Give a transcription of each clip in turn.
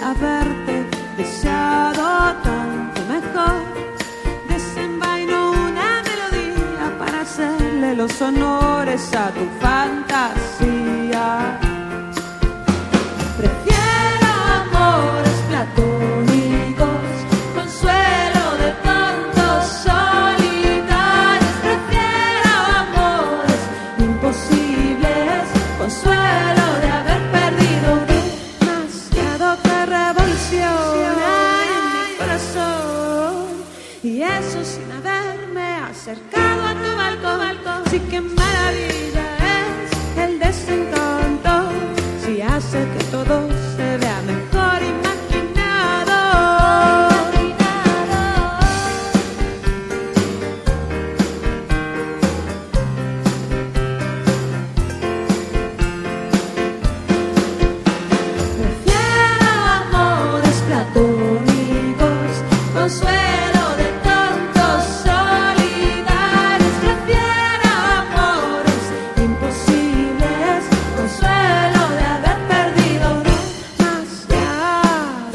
haberte deseado tanto mejor. Desenvaino una melodía para hacerle los honores a tu fantasía. Prefiero amores platónicos, consuelo de tontos solitarios. Prefiero amores imposibles, consuelo de haber perdido demasiado que revoluciona en mi corazón. Y eso sin haberme acercado a tu balcón. Sí, que maravilla es el desencanto, si hace que todo se vea mejor imaginado. Prefiero amores platónicos, consuelo de tontos solidarios. Prefiero amores imposibles, consuelo de haber perdido demasiado.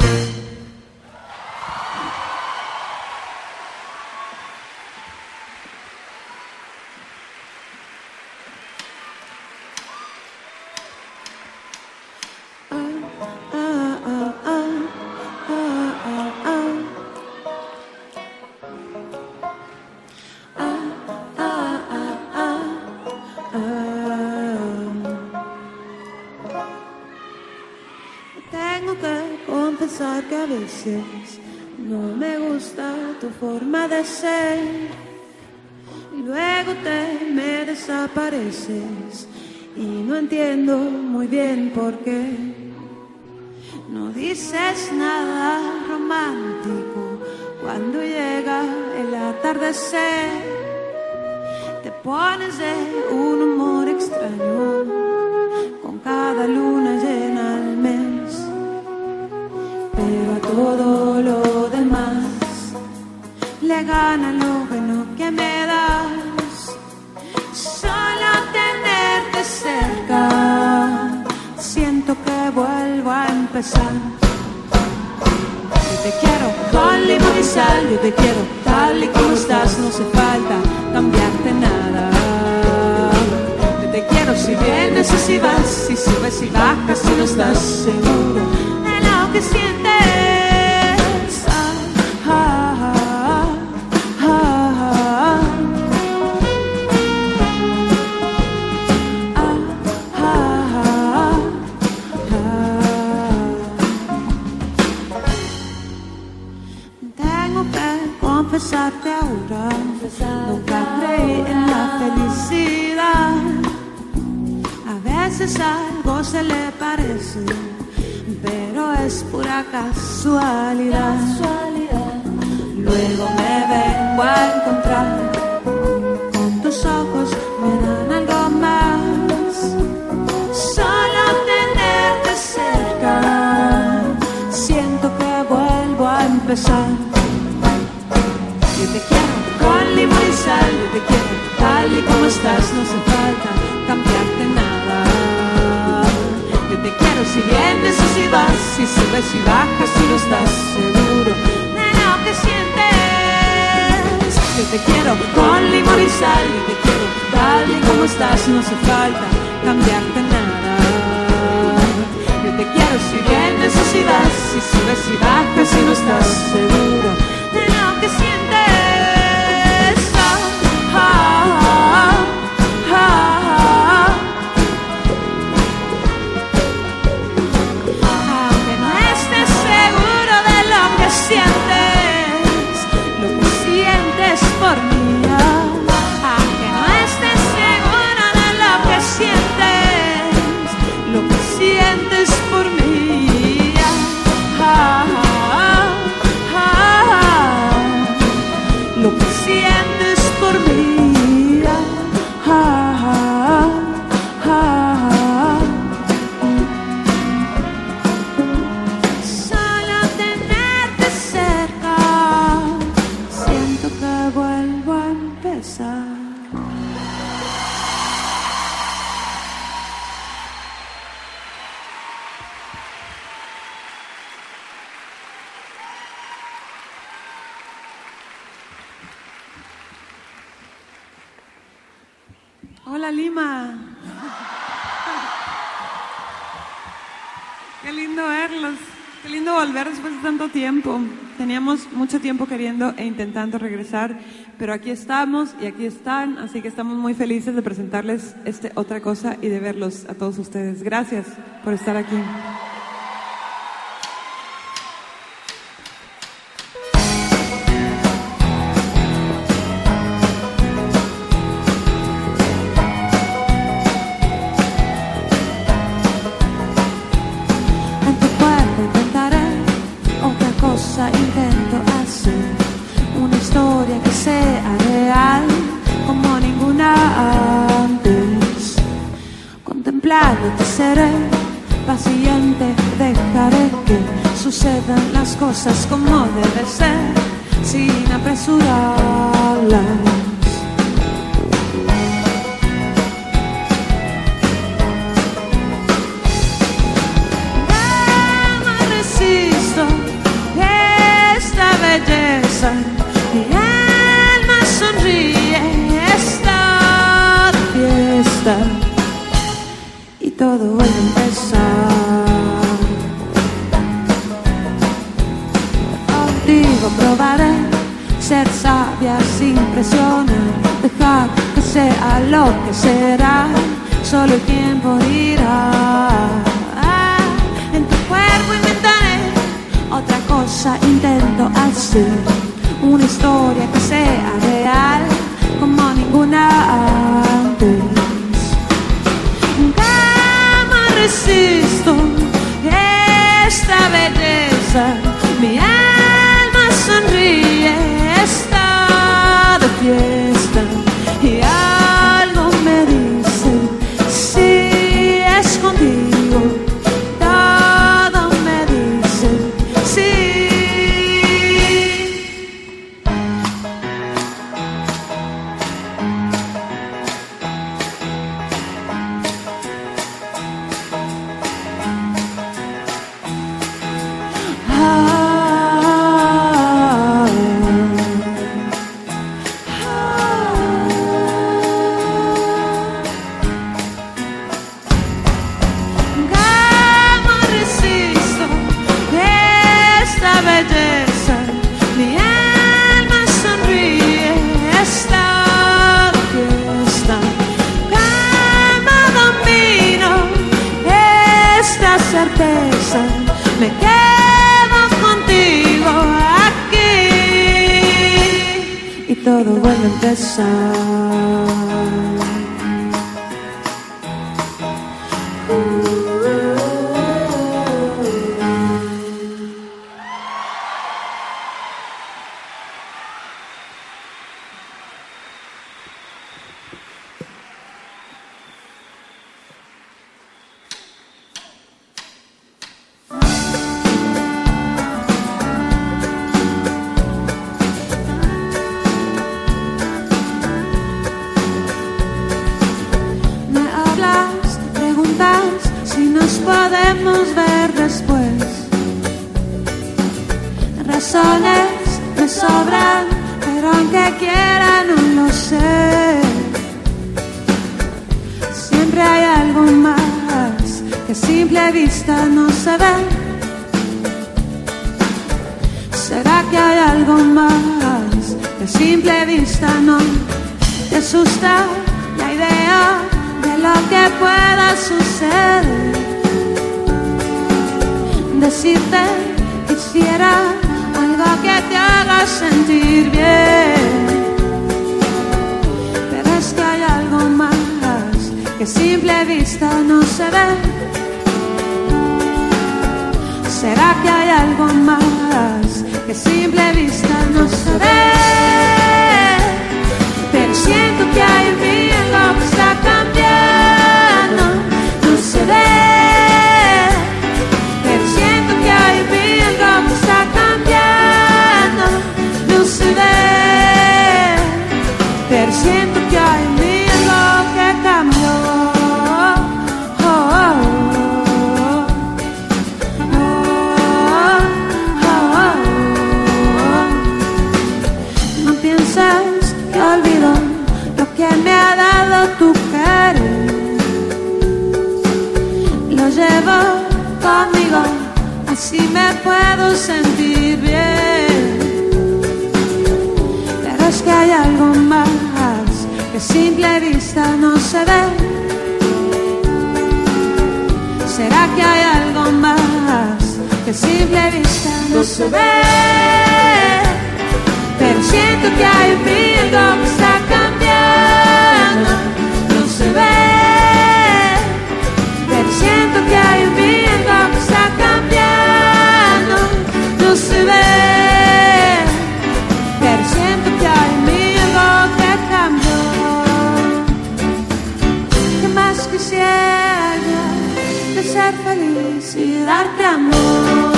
Tengo que confesar que a veces no me gusta tu forma de ser, y luego me desapareces y no entiendo muy bien por qué. No dices nada romántico cuando llega el atardecer. Te pones de un humor extraño con cada luna llena al mes. Pero a todo lo demás le gana lo bueno que me das. Solo tenerte cerca, siento que vuelvo a empezar. Yo te quiero con limón y sal, yo te quiero tal y como estás, no hace falta cambiarte nada. Yo te quiero si vienes y si vas, si subes y bajas, si no estás seguro de lo que sientes. Tengo que confesarte ahora, nunca creí en la felicidad. A veces algo se le parece, pero es pura casualidad. Luego me vengo a encontrar con tus ojos, me dan algo más. Solo tenerte cerca, siento que vuelvo a empezar. Yo te quiero con limón y sal, yo te quiero tal y como estás, no hace falta cambiarte nada. Yo te quiero si vienes o si vas, si subes y bajas, si no estás seguro de lo que sientes. Yo te quiero con limón y sal, yo te quiero tal y como estás, no hace falta cambiarte nada. Yo te quiero si vienes o si vas, si subes y bajas, si no estás seguro de lo que sientes. Aunque no estés seguro de lo que sientes por mí. Aunque no estés seguro de lo que sientes, Hola, Lima. Qué lindo verlos. Qué lindo volver después de tanto tiempo. Teníamos mucho tiempo queriendo e intentando regresar, pero aquí estamos y aquí están, así que estamos muy felices de presentarles Otra Cosa y de verlos a todos ustedes. Gracias por estar aquí. Intento hacer una historia que sea real como ninguna antes. Contemplándote seré paciente, dejaré que sucedan las cosas como debe ser, sin apresurarlas. Belleza, mi alma sonríe, está de fiesta y todo vuelve a empezar. Contigo probaré ser sabia sin presionar, dejar que sea lo que será, solo el tiempo dirá. En tu cuerpo inventaré otra cosa, intento hacer una historia que sea real como ninguna antes. Nunca resisto esta belleza, mi alma sonríe, está de fiesta y algo me dice, si es contigo. Mi alma sonríe, está de fiesta, calma domino esta certeza, me quedo contigo aquí y todo vuelve a empezar. Podemos ver después. Razones me sobran, pero aunque quiera no lo sé. Siempre hay algo más que a simple vista no se ve. ¿Será que hay algo más que a simple vista no te asusta la idea de lo que pueda suceder? Decirte quisiera algo que te haga sentir bien, pero es que hay algo más que a simple vista no se ve. ¿Será que hay algo más que a simple vista no se ve? Pero siento que hay en mí algo que está cambiando, no se ve. Pero siento que hay en mí algo que cambió. No pienses que olvido lo que me ha contigo, así me puedo sentir bien. Pero es que hay algo más que a simple vista no se ve. ¿Será que hay algo más que a simple vista no se ve? Pero siento que hay algo que está cambiando, no se ve. Pero siento que hay algo que está cambiando, no se ve. Pero siento que hay algo que cambió. ¿Qué más quisiera yo que ser feliz y darte amor?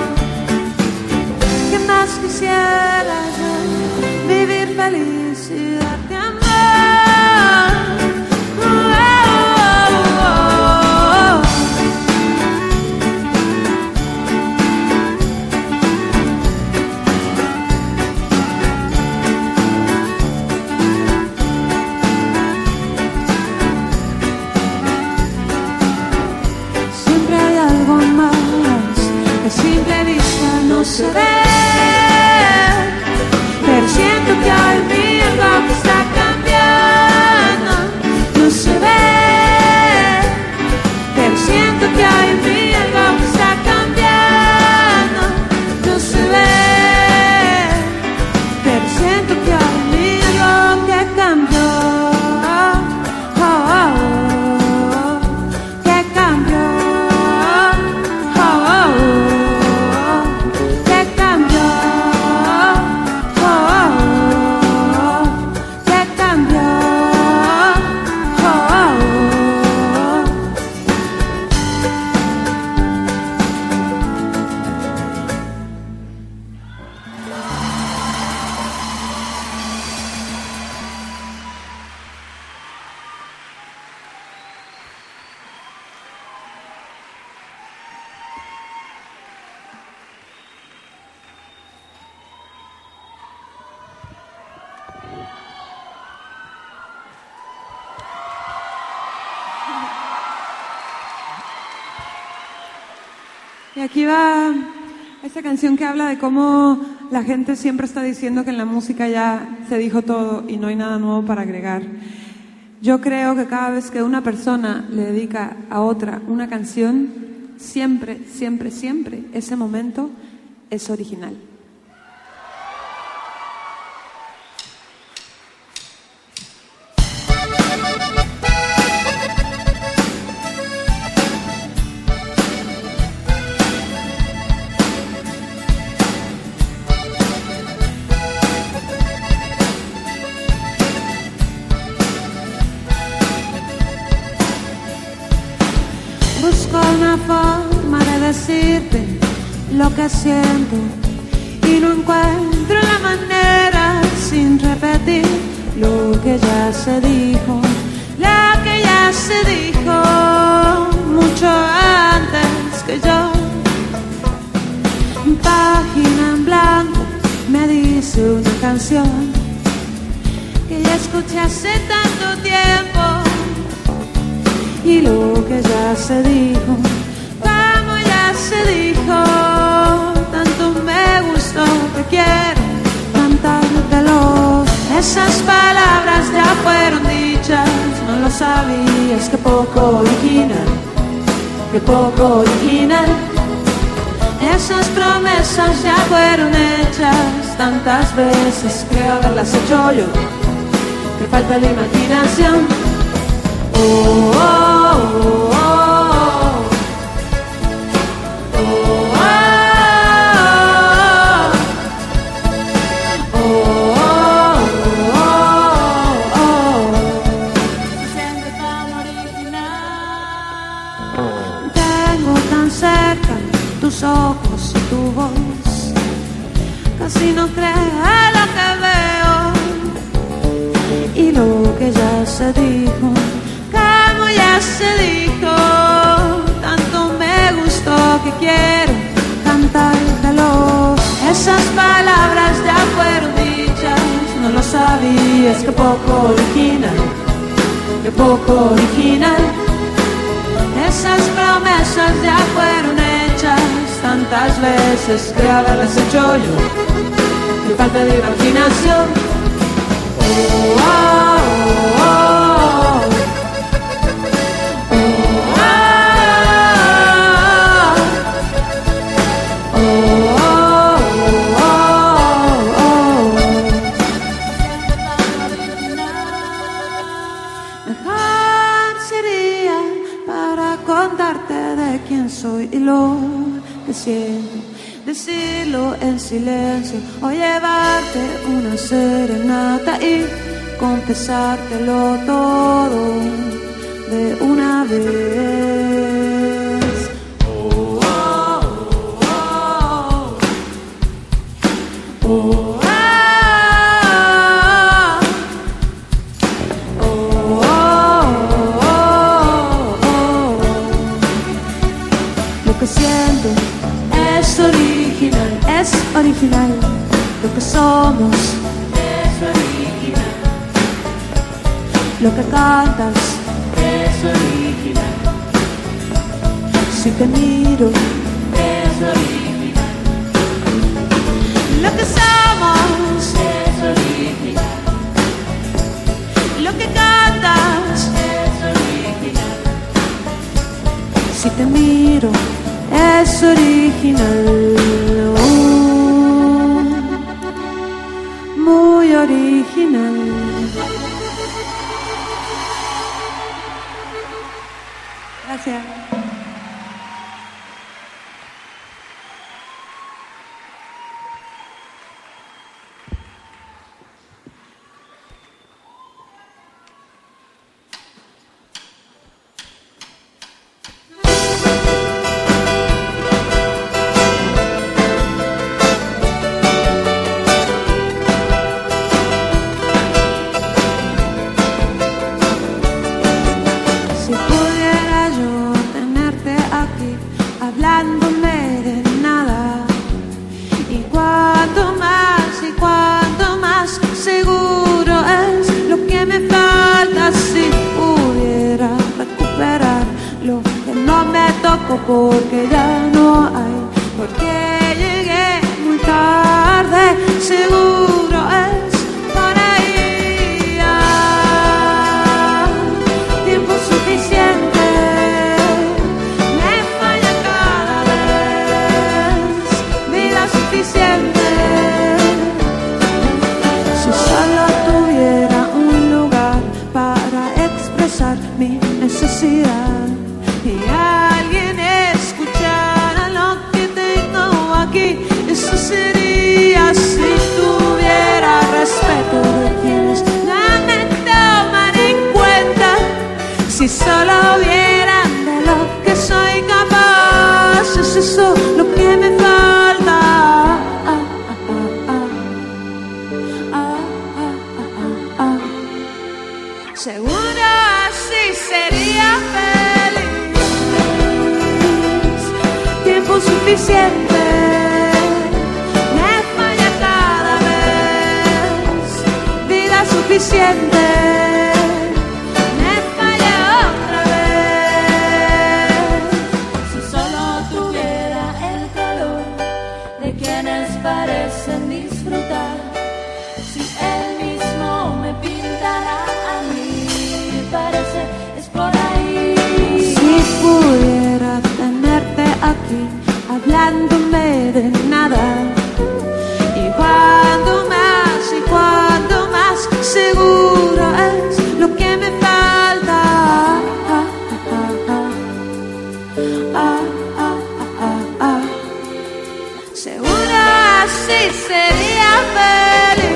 ¿Qué más quisiera yo vivir feliz y darte amor? Oh, oh, oh, oh. Siempre hay algo más que a simple vista no se ve. Pero siento que hay algo que está cambiando, no se ve. Pero siento que hay algo que está cambiando, no se ve. Pero siento que hay algo que cambió, oh, oh, oh, que cambió, oh, oh, oh, que cambió. Y aquí va esta canción que habla de cómo la gente siempre está diciendo que en la música ya se dijo todo y no hay nada nuevo para agregar. Yo creo que cada vez que una persona le dedica a otra una canción, siempre, siempre, siempre ese momento es original. Busco una forma de decirte lo que siento y no encuentro la manera sin repetir lo que ya se dijo, lo que ya se dijo mucho antes que yo. Página en blanco me dice una canción que ya escuché hace tanto tiempo. Y lo que ya se dijo, como ya se dijo, tanto me gustó que quiero cantártelo. Esas palabras ya fueron dichas, no lo sabías, que poco original, que poco original. Esas promesas ya fueron hechas tantas veces, creo haberlas hecho yo, que falta la imaginación. Oh, oh, oh, oh, oh, oh, oh, se siente tan original. Tengo tan cerca tus ojos y tu voz, casi no creo lo que veo. Y lo que ya se dijo, como ya se dijo, tanto me gustó que quiero cantártelo. Esas palabras ya fueron dichas, no lo sabías, que poco original, que poco original. Esas promesas ya fueron hechas tantas veces de haberles hecho yo. Qué falta de imaginación. Oh, oh, oh, oh. Soy y lo que siento, decirlo en silencio o llevarte una serenata y confesártelo todo de una vez. Oh, oh, oh, oh, oh. Lo que siento es original, es original. Lo que somos es original. Lo que cantas es original. Si te miro es original. Lo que somos es original. Lo que cantas es original. Si te miro es original, muy original. Gracias. Porque ya no hay, porque llegué muy tarde, seguro es por ahí. Tiempo suficiente, me falla cada vez, vida suficiente. Si solo tuviera un lugar para expresar mi necesidad y alguien escuchara lo que tengo aquí, eso sería si tuviera respeto de quienes no me toman en cuenta, si solo vieran de lo que soy capaz, es eso lo que me falta. Seguro así sería feliz. Tiempo suficiente, me falla cada vez. Vida suficiente, me falla otra vez. Si solo tuviera el calor de quienes parecen disfrutar, si él mismo me pintara a mí, parece es por ahí. Si pudiera tenerte aquí, hablándome de nada, y cuando más seguro es lo que me falta. Seguro así sería feliz.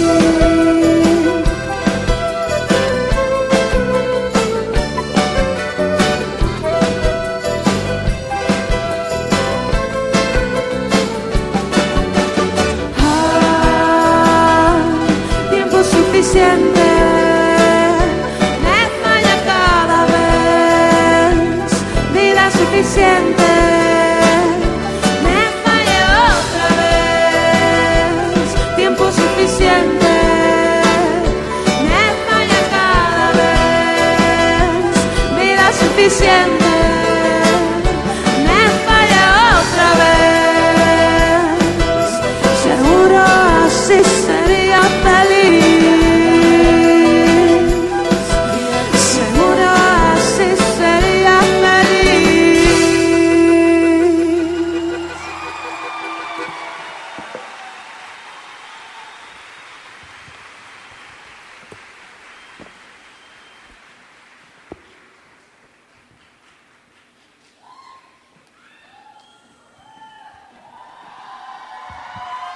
Suficiente, me falla cada vez. Vida suficiente, me falla otra vez. Tiempo suficiente, me falla cada vez. Vida suficiente, me falla otra vez.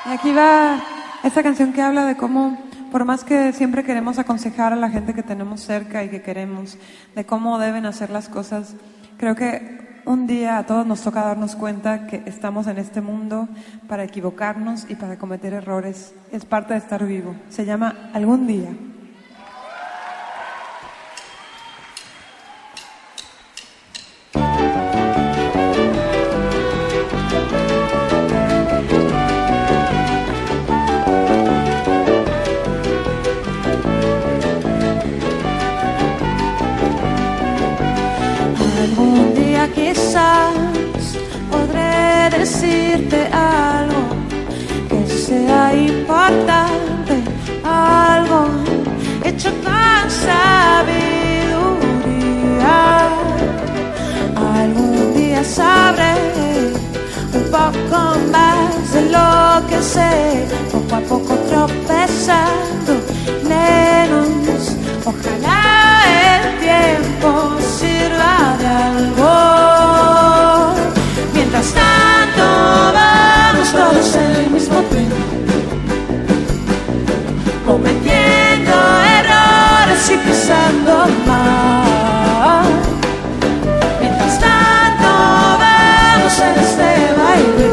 Y aquí va esta canción que habla de cómo, por más que siempre queremos aconsejar a la gente que tenemos cerca y que queremos, de cómo deben hacer las cosas, creo que un día a todos nos toca darnos cuenta que estamos en este mundo para equivocarnos y para cometer errores. Es parte de estar vivo. Se llama Algún Día. Algún día quizás podré decirte algo que sea importante, algo hecho con sabiduría. Algún día sabré un poco más de lo que sé, poco a poco tropezando menos. Ojalá el tiempo sirva de algo. Mientras tanto vamos todos en el mismo tren, cometiendo errores y pisando mal. Mientras tanto vamos en este baile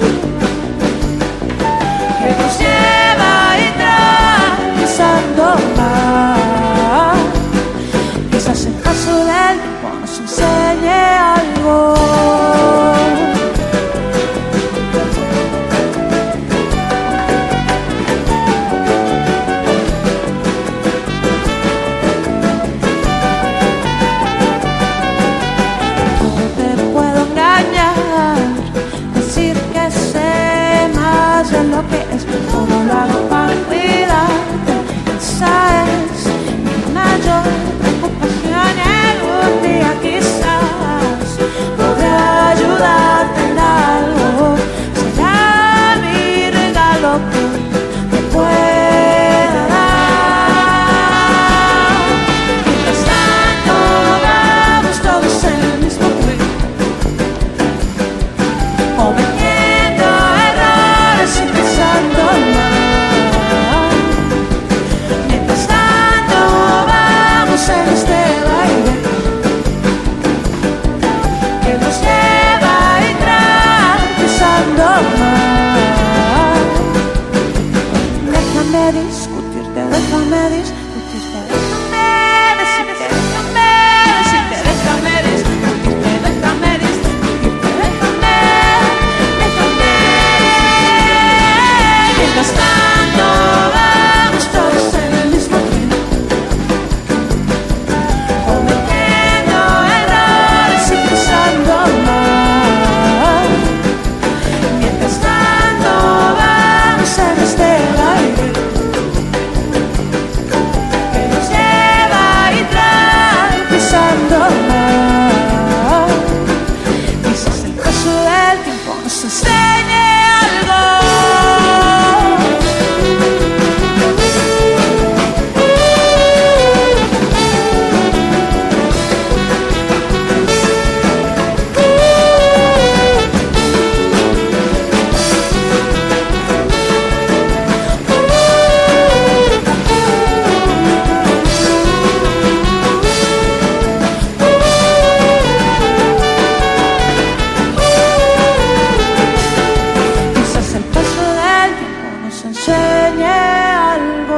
que nos lleva y trae pisando mal. Quizás el paso del tiempo nos enseñe algo. No te puedo engañar, decir que sé más de lo que es. Todo lo hago para cuidarte. Esa es mi mayor preocupación. Algún día quizás podré ayudarte en algo. Será mi regalo que te pueda dar. Mientras tanto vamos todos en el mismo tren, cometiendo errores y pensando mal. Mientras tanto vamos en este baile que nos lleva y trae pisando mal. Déjame discutirte, déjame discutirte, déjame decirte, déjame decirte, déjame discutirte, déjame discutirte, déjame. Mientras tanto vamos todos en el mismo tren, cometiendo errores y pisando mal. Mientras tanto vamos en este baile que nos lleva y trae pisando mal. Quizás el paso del tiempo nos enseñe algo. Quizás el paso del tiempo nos enseñe algo.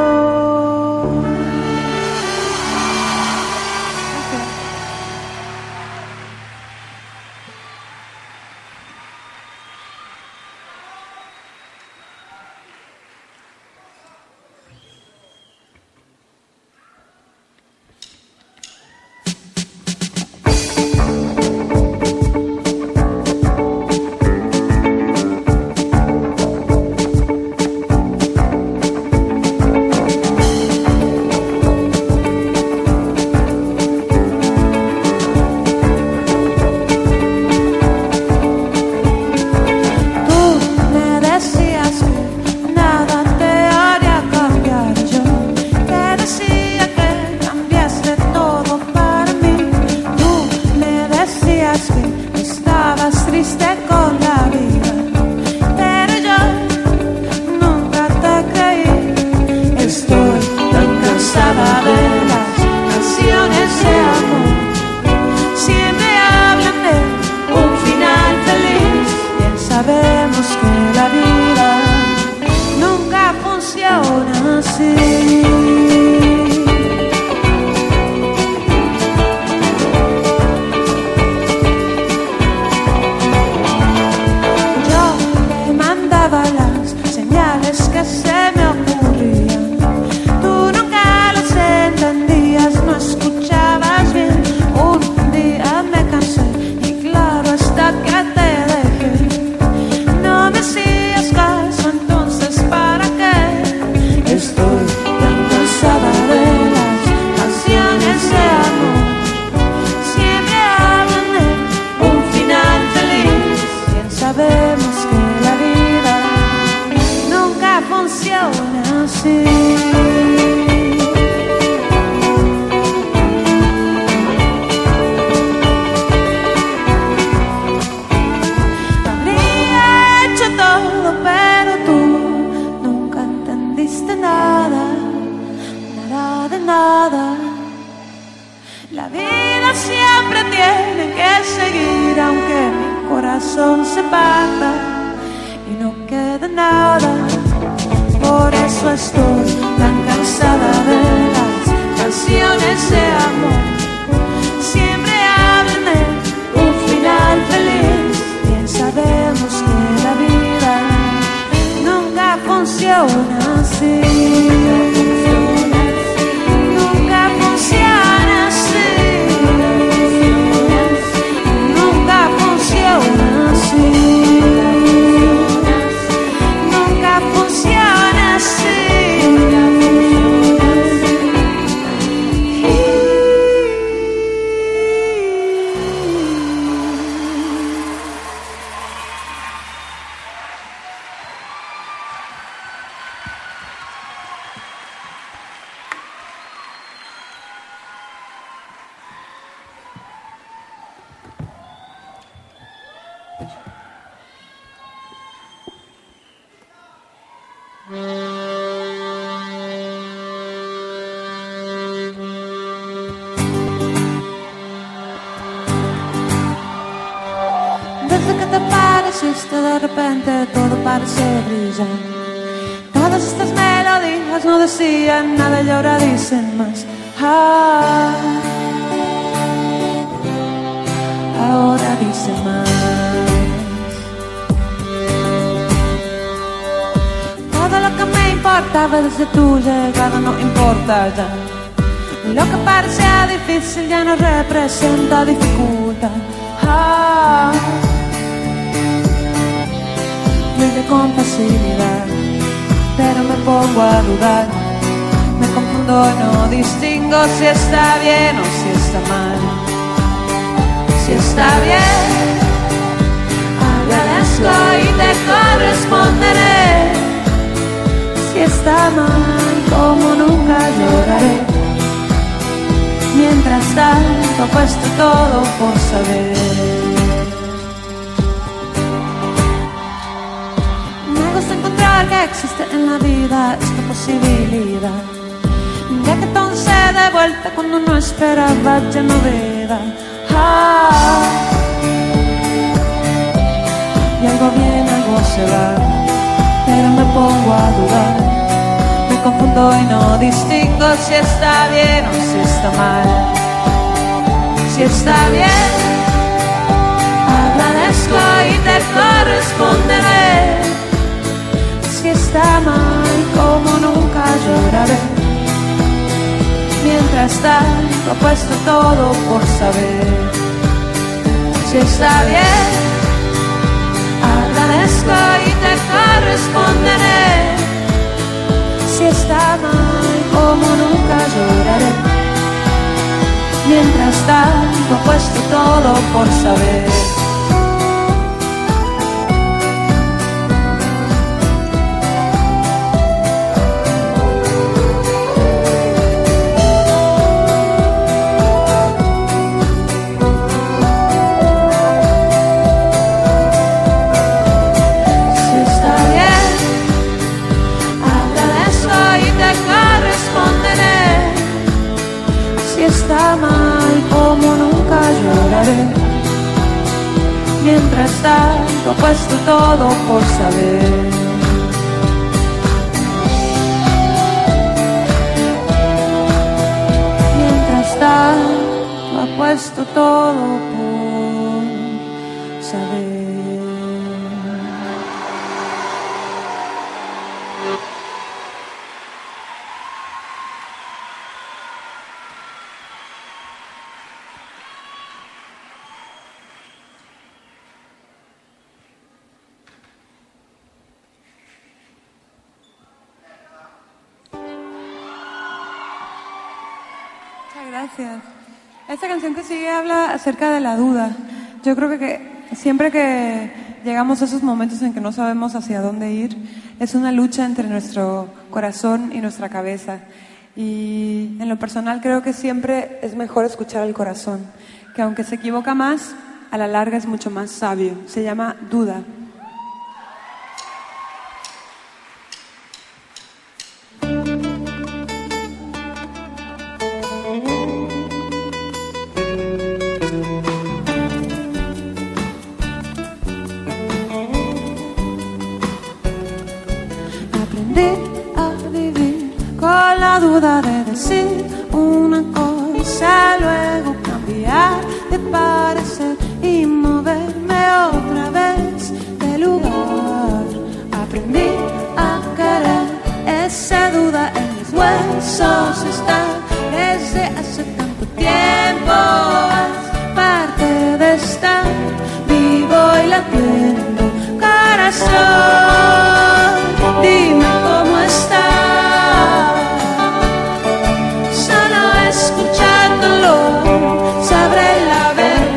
Tú me decías que nada te haría cambiar. Yo te decía que cambiaste todo para mí. Tú me decías que estabas triste con la vida, pero yo corazón se parta y no queda nada. Por eso estoy tan cansada de las canciones de amor. Siempre hablan de un final feliz. Bien sabemos que la vida nunca funciona así. Nunca funciona así. Nunca funciona así. Nunca funciona así. Desde que te pareciste de repente todo parece brillar. Todas estas melodías no decían nada y ahora dicen más. Ahora dicen más. Todo lo que me importaba desde tu llegada no importa ya. Lo que parecía difícil ya no representa dificultad. Fluye con facilidad, pero me pongo a dudar. Me confundo y no distingo si está bien o si está mal. Si está bien, agradezco y te corresponderé. Si está mal, como nunca lloraré. Mientras tanto, apuesto todo por saber. Me gusta encontrar que existe en la vida esta posibilidad de que todo se dé vuelta cuando no esperaba ya novedad. Y algo viene, algo se va, pero me pongo a dudar. Me confundo y no distingo si está bien o si está mal. Si está bien, agradezco y te corresponderé. Si está mal, como nunca lloraré. Mientras tanto, apuesto todo por saber. Si está bien, agradezco y te corresponderé. Si está mal, como nunca lloraré. Mientras tanto, apuesto todo por saber. Está mal, como nunca lloraré. Mientras tanto, apuesto todo por saber. Mientras tanto, apuesto todo por saber. Gracias. Esta canción que sigue habla acerca de la duda. Yo creo que siempre que llegamos a esos momentos en que no sabemos hacia dónde ir, es una lucha entre nuestro corazón y nuestra cabeza. Y en lo personal creo que siempre es mejor escuchar al corazón, que aunque se equivoca más, a la larga es mucho más sabio. Se llama Duda. duda de decir una cosa, luego cambiar de parecer y moverme otra vez de lugar. Aprendí a querer, esa duda en mis huesos está desde hace tanto tiempo. Es parte de estar vivo y latiendo. Corazón, dime cómo estás. Solo escuchándolo sabré la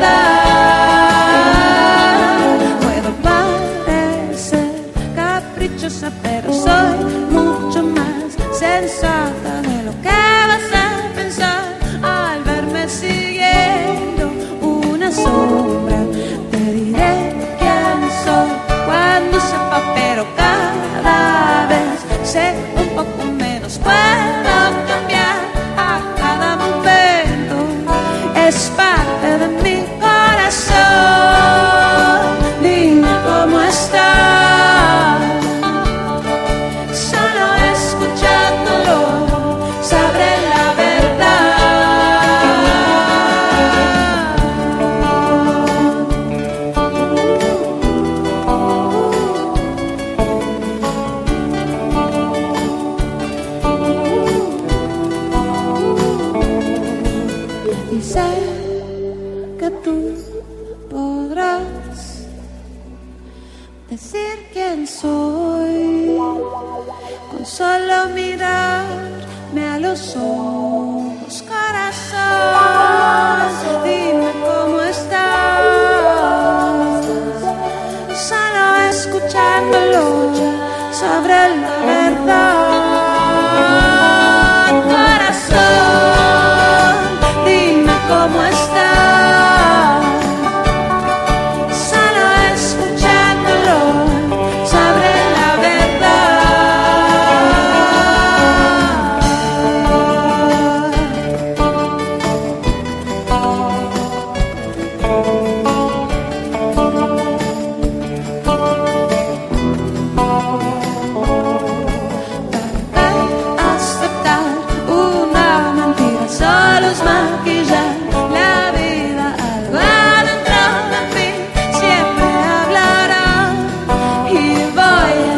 verdad. Puedo parecer caprichosa, pero soy mucho más sensata de lo que vas a pensar al verme siguiendo una sombra. Te diré quién soy cuando sepa, pero cada vez sé un poco menos. Puedo cambiar a cada momento, es parte de mi corazón. Dime cómo estás. Solo escuchándolo sabré la verdad. Y sé que tú podrás decir quién soy con solo mirarme a los ojos. Corazón, dime cómo estás. Solo escuchándolo sabré la verdad. Corazón, dime cómo estás. Solo escuchándolo sabré la aceptar una mentira solo es maquillar la vida. Algo adentro de mí siempre hablará y voy a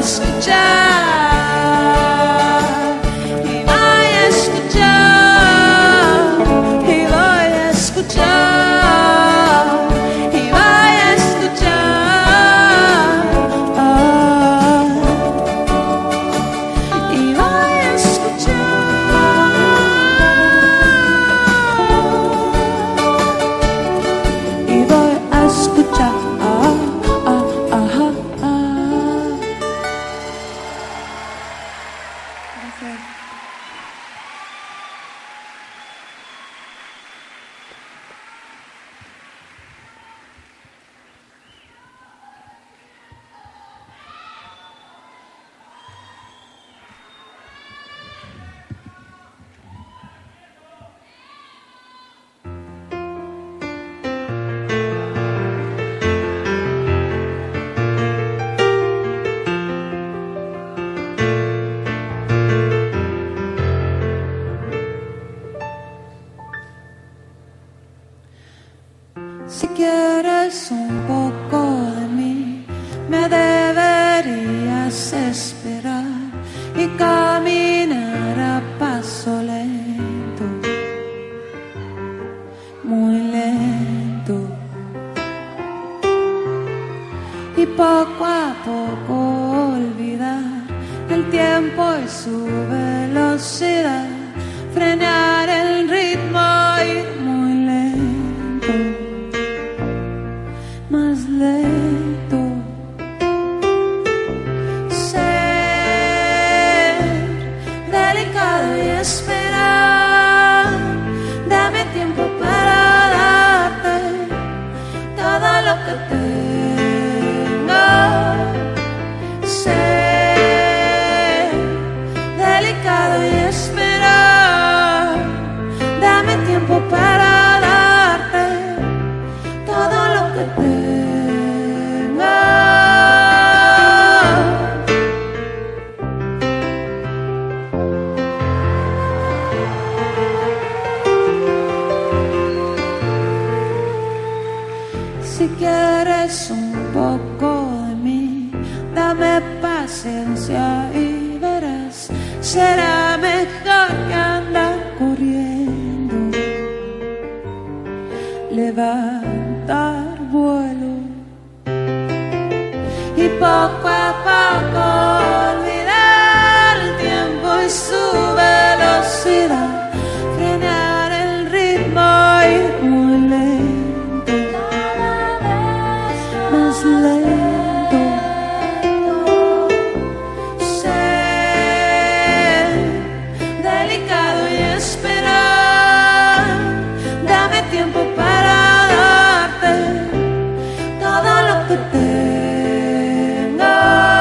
escuchar, y voy a escuchar, y voy a escuchar, y voy a escuchar, y voy a escuchar, y voy a escuchar. Gracias. Si quieres un poco de mí, me deberías esperar y caminar a paso lento, muy lento, y poco a poco olvidar el tiempo y su velocidad, frenar el ritmo, ir muy lento, más lento, ser delicado y esperar. Dame tiempo para darte todo lo que tengo. Ser delicado y esperar. Dame tiempo para darte todo lo que tengo. poco de mí, dame paciencia y verás, será mejor que andar corriendo, levantar vuelo y poco a poco olvidar el tiempo y su velocidad, frenar el ritmo, ir muy lento, más lento, ser delicado y esperar, dame tiempo para darte todo lo que tengo,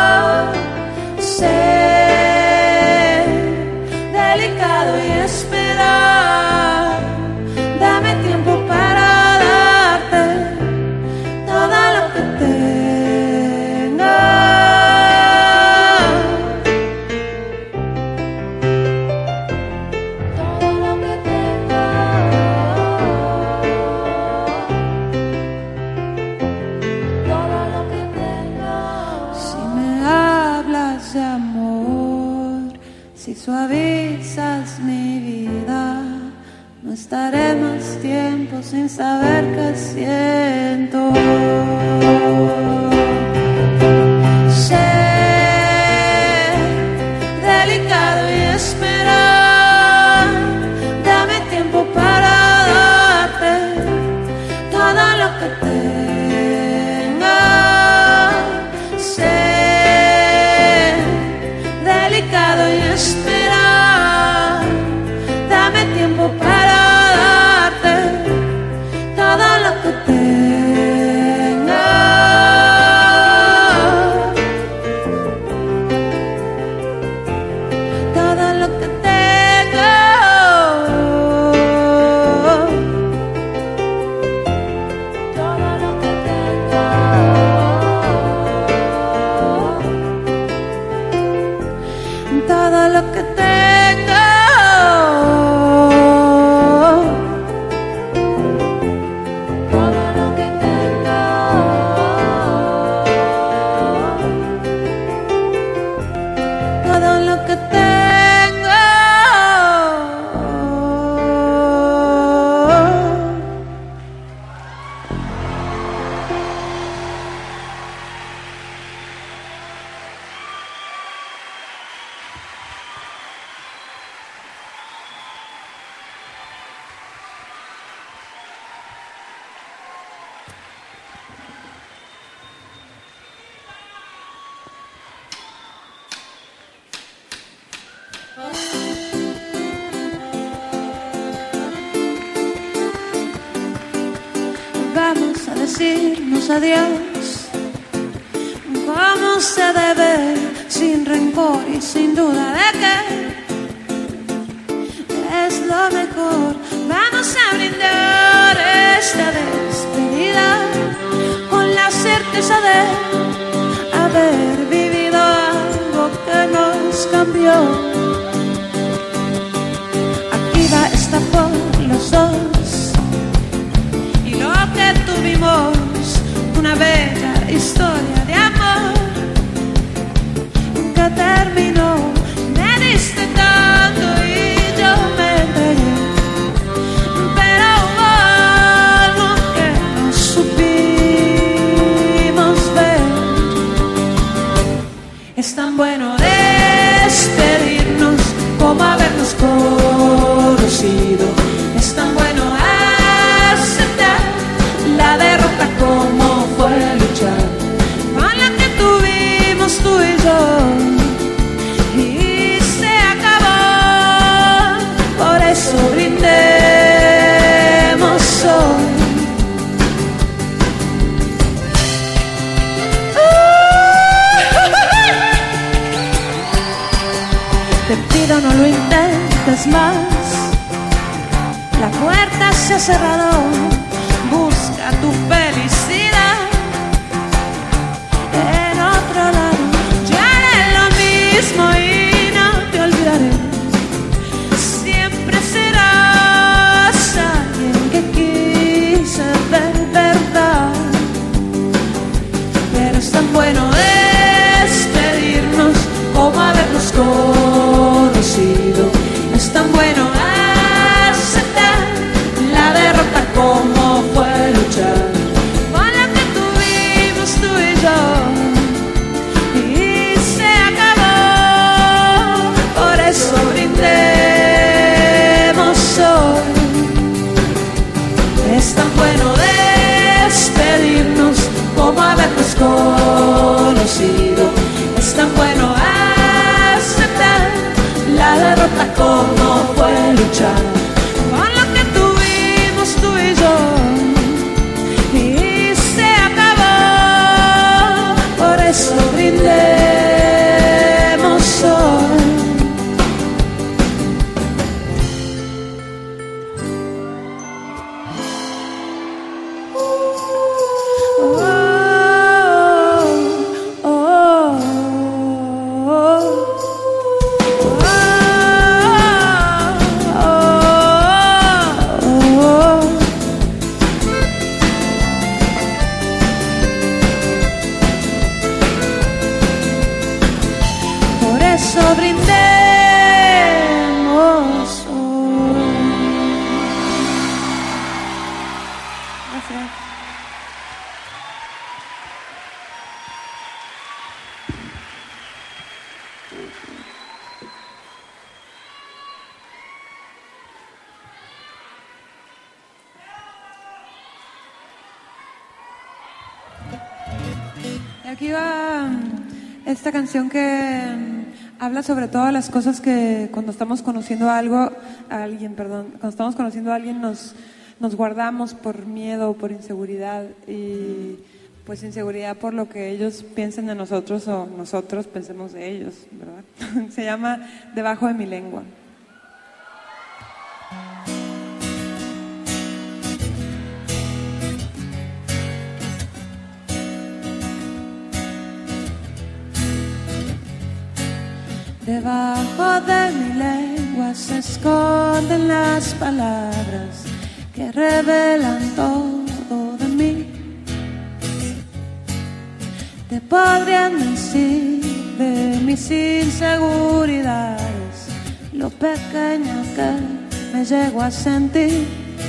ser delicado y esperar, dame tiempo para darte todo lo que tengo, todo lo que tengo, todo lo que tengo. si me hablas de amor, si suavizas mi vida, no estaré más tiempo sin saber qué siento. Ser delicado y esperar, dame tiempo para darte todo lo que tengo. Ser delicado y esperar, dame tiempo para darte todo lo que tengo, todo lo que tengo, Todo lo que tengo, todo lo que tengo. todo lo que tengo, Todo lo que tengo. Vamos a decirnos adiós, como se debe, sin rencor y sin duda de que es lo mejor. Vamos a brindar esta despedida con la certeza de haber vivido algo que nos cambió. Aquí va esta por los dos, y lo que tuvimos, una bella historia de amor que terminó. Me diste tanto y yo me entregué, pero hubo algo que no supimos ver. Es tan bueno despedirnos como habernos conocido. Es tan bueno aceptar la derrota como fue luchar con la que tuvimos tú y yo. Y se acabó, por eso brindemos hoy. Te pido no lo intentes más, la puerta se ha cerrado, busca tu felicidad en otro lado. Yo haré lo mismo y no te olvidaré, siempre serás alguien que quise de verdad. es tan bueno despedirnos como habernos conocido. Es tan bueno aceptar la derrota como fue luchar con lo que tuvimos tú y yo. Y se acabó, por eso brindemos hoy. Es tan bueno despedirnos como habernos conocido. Es tan bueno aceptar la derrota como fue luchar con lo que tuvimos tú y yo. Y se acabó, por eso brindemos hoy. Por eso brindemos hoy. Gracias. Y aquí va esta canción que habla sobre todas las cosas que cuando estamos conociendo a alguien, cuando estamos conociendo a alguien nos guardamos por miedo o por inseguridad, y pues inseguridad por lo que ellos piensen de nosotros o nosotros pensemos de ellos, ¿verdad? Se llama Debajo de mi lengua. Debajo de mi lengua se esconden las palabras que revelan todo de mí. Te podrían decir de mis inseguridades, lo pequeño que me llego a sentir,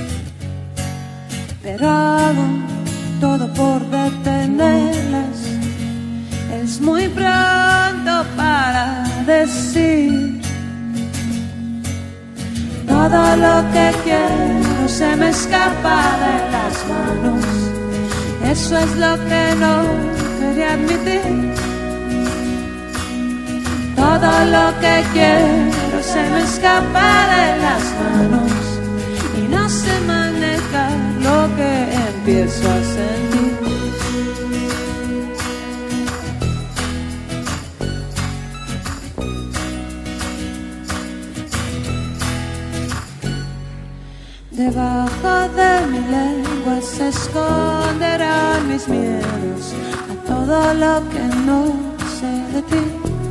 pero hago todo por detenerlas. Es muy pronto para decir todo lo que quiero, se me escapa de las manos. Eso es lo que no quería admitir. Todo lo que quiero se me escapa de las manos y no sé manejar lo que empiezo a sentir. Debajo de mi lengua se esconderán mis miedos a todo lo que no sé de ti.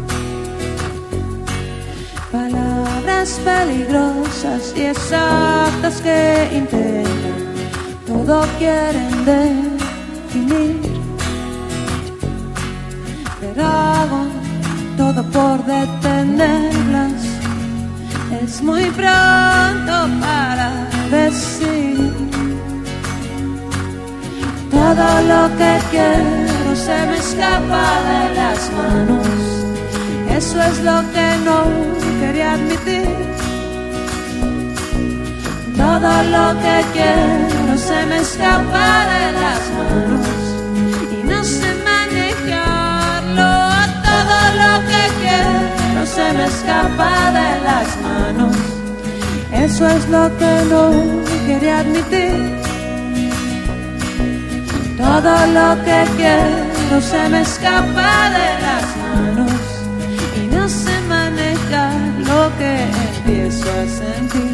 Palabras peligrosas y exactas que intentan, todo quieren definir, pero hago todo por detenerlas. Es muy pronto para decir todo lo que quiero, se me escapa de las manos. Eso es lo que no quería admitir. Todo lo que quiero se me escapa de las manos y no sé manejarlo. Todo lo que quiero se me escapa de las manos. Eso es lo que no quería admitir. Todo lo que quiero se me escapa de las manos y no sé manejar lo que empiezo a sentir.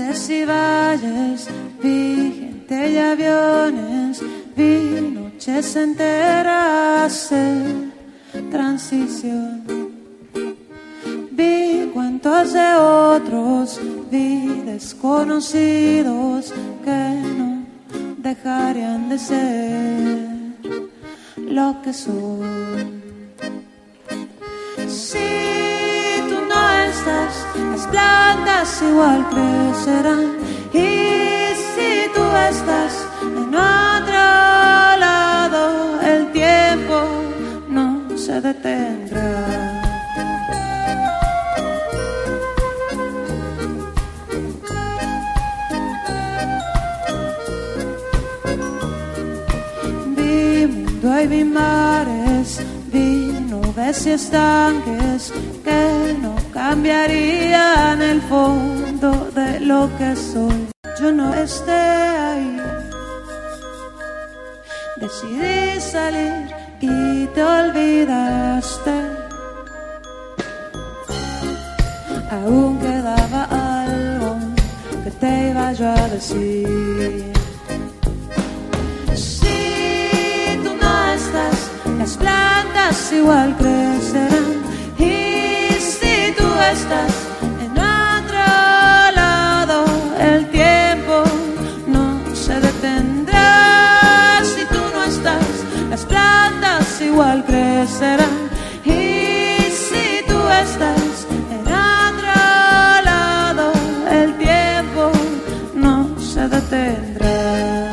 montes y valles, vi gente y aviones, vi noches enteras en transición. Vi cuentos de otros, vi desconocidos que no dejarían de ser lo que son. Si tú no estás, las plantas igual crecerán. Y si tú estás en otro lado, el tiempo no se detendrá. Y vi mares, vi nubes y estanques que no cambiarían el fondo de lo que soy. Yo no esté ahí, decidí salir y te olvidaste. Aún quedaba algo que te iba yo a decir. Las plantas igual crecerán. Y si tú estás en otro lado, el tiempo no se detendrá. Si tú no estás, las plantas igual crecerán. Y si tú estás en otro lado, el tiempo no se detendrá.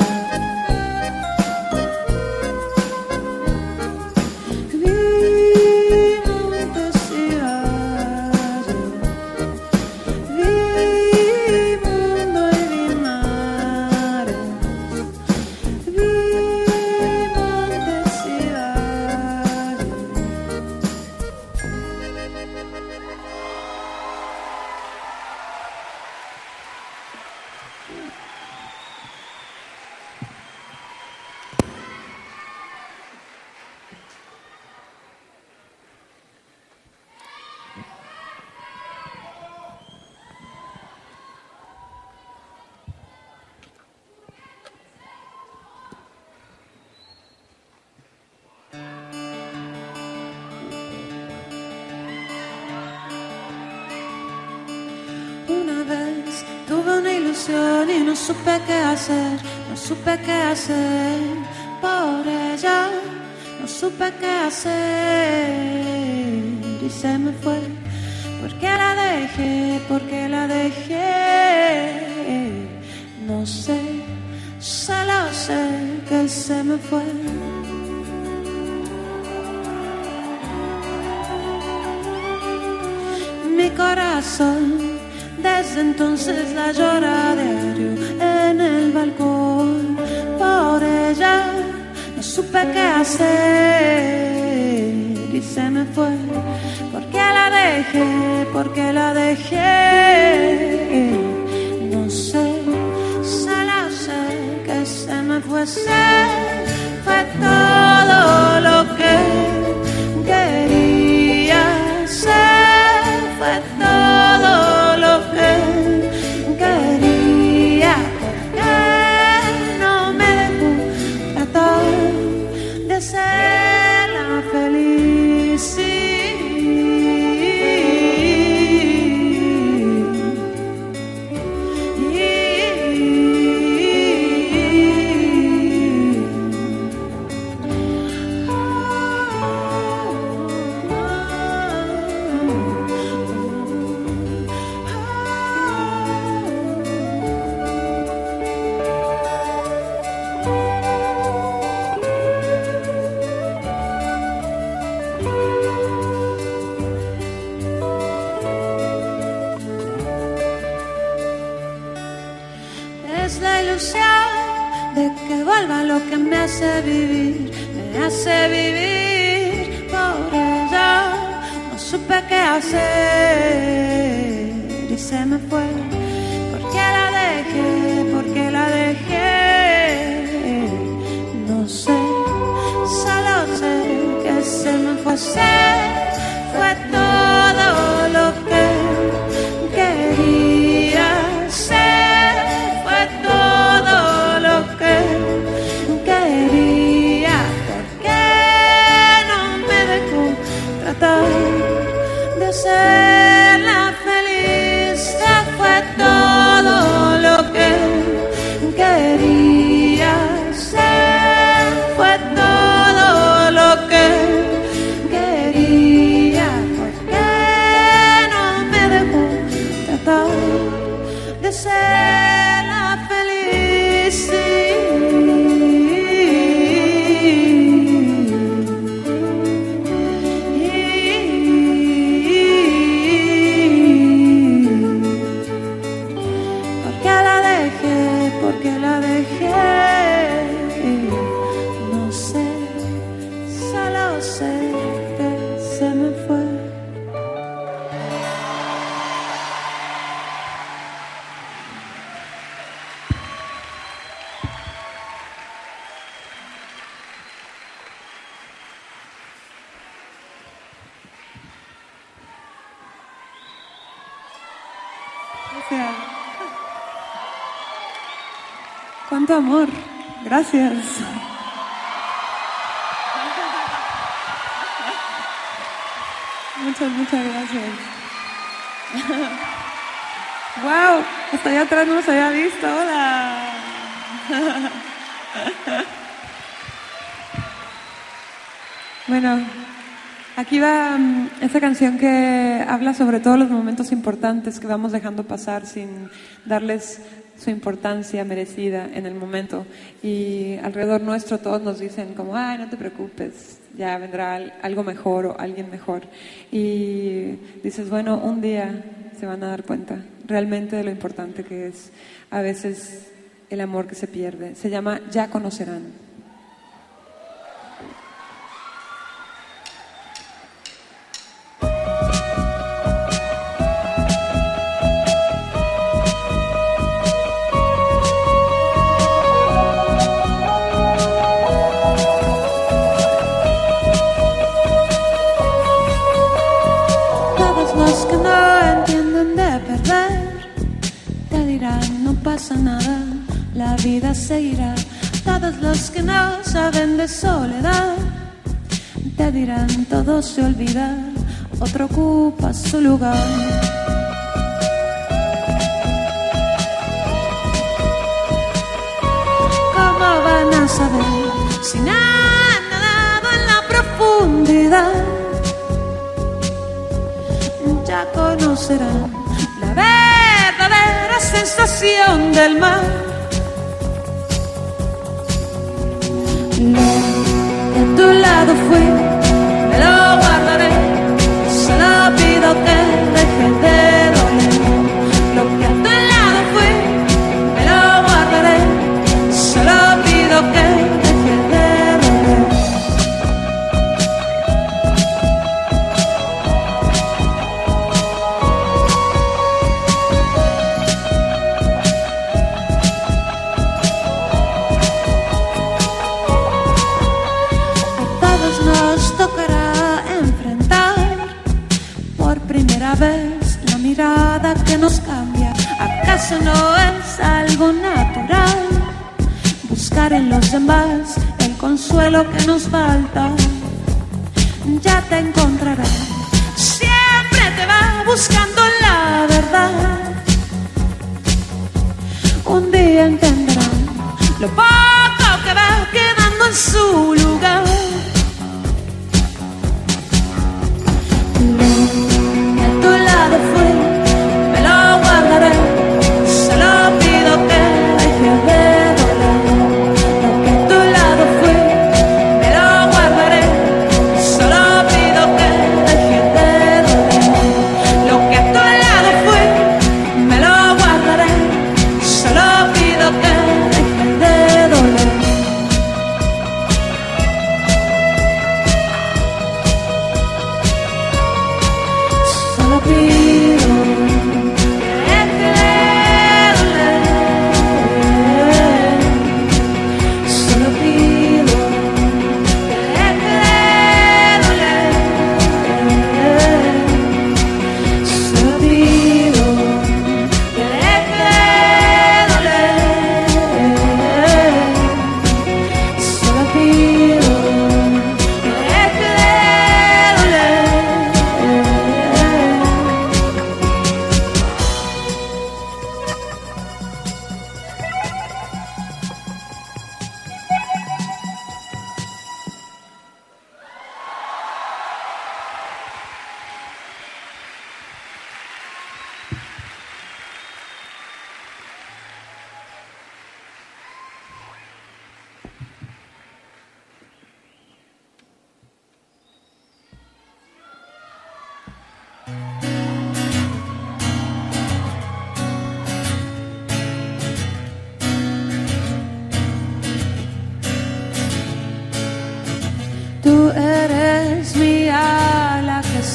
Y no supe qué hacer, no supe qué hacer por ella, no supe qué hacer y se me fue. ¿Por qué la dejé? ¿Por qué la dejé? No sé, solo sé que se me fue. Mi corazón desde entonces la llora a diario en el balcón. Por ella no supe qué hacer y se me fue. ¿Por qué la dejé? ¿Por qué la dejé? No sé, solo sé que se me fue. Se fue todo lo que quería. Se fue todo lo que quería, porque no me dejó tratar de hacerla feliz. Es la ilusión de que vuelva lo que me hace vivir por ella. No supe qué hacer y se me fue. ¿Por qué la dejé? ¿Por qué la dejé? No sé, solo sé que se me fue. Se fue todo lo que quería ser. dejé, por qué la dejé. No sé, solo sé que se me fue. Gracias. Cuánto amor. Gracias. Muchas gracias. Wow, hasta allá atrás no los había visto. Hola. Bueno, aquí va esta canción que habla sobre todos los momentos importantes que vamos dejando pasar sin darles su importancia merecida en el momento. Y alrededor nuestro todos nos dicen como, ay, no te preocupes, ya vendrá algo mejor o alguien mejor. Y dices, bueno, un día se van a dar cuenta realmente de lo importante que es a veces el amor que se pierde. Se llama Ya Conocerán. No pasa nada, la vida seguirá. Todos los que no saben de soledad te dirán todo se olvida, otro ocupa su lugar. ¿Cómo van a saber si no han nadado en la profundidad? Ya conocerán la verdadera sensación del mar. Lo que a tu lado fui, me lo guardaré. Solo pido que deje de doler. Lo que a tu lado fui, me lo guardaré. Solo pido que deje de doler. Vez la mirada que nos cambia, ¿acaso no es algo natural? Buscar en los demás el consuelo que nos falta. Ya te encontrarás, siempre te va buscando la verdad. Un día entenderán lo poco que va quedando en su lugar. Fui, me lo guardaré, solo pido que deje de doler. Lo que a tu lado fui, me lo guardaré, solo pido que deje de doler. Lo que a tu lado fui, me lo guardaré, solo pido que deje de doler. Solo pido.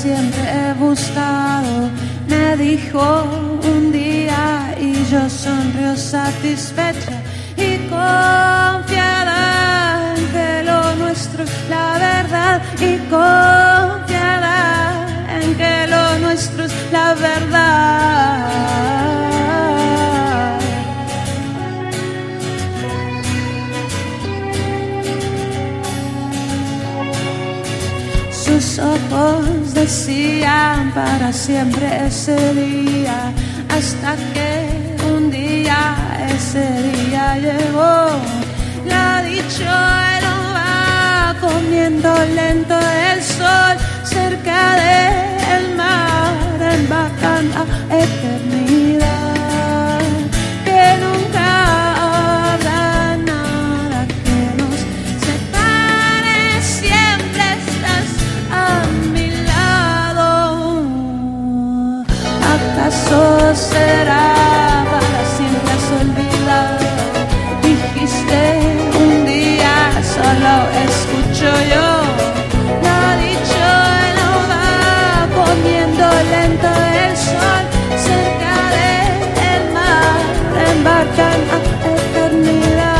siempre he buscado, me dijo un día y yo sonrió satisfecha y confiada en que lo nuestro es la verdad y confiada en que lo nuestro es la verdad. Sus ojos decían para siempre ese día, hasta que un día ese día llegó. La dicha va comiendo lento el sol cerca del mar, embarcan a eternidad, que nunca habrá nada que nos separe, siempre estás a mi lado. ¿Acaso será para siempre has olvidado? Dijiste un día solo escucho yo. La dicha no va comiendo lento el sol cerca del mar, embarcan a eternidad.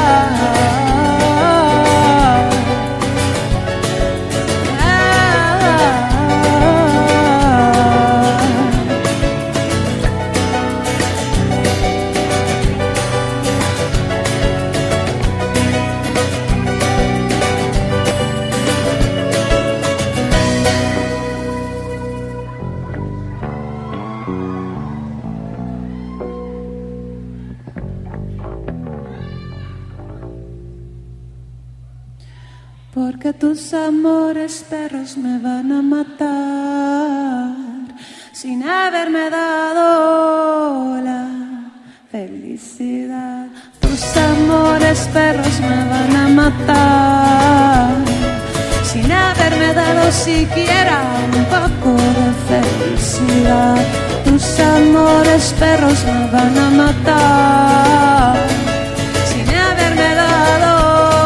Porque tus amores perros me van a matar sin haberme dado la felicidad. Tus amores perros me van a matar sin haberme dado siquiera un poco de felicidad. Tus amores perros me van a matar sin haberme dado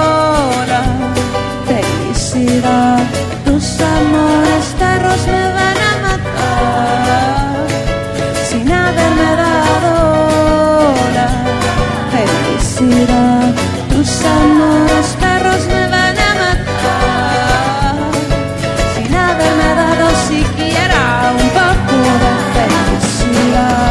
felicidad. Tus amores perros me van a matar sin haberme dado la felicidad. Tus amores perros me van a matar sin haberme dado siquiera un poco de felicidad.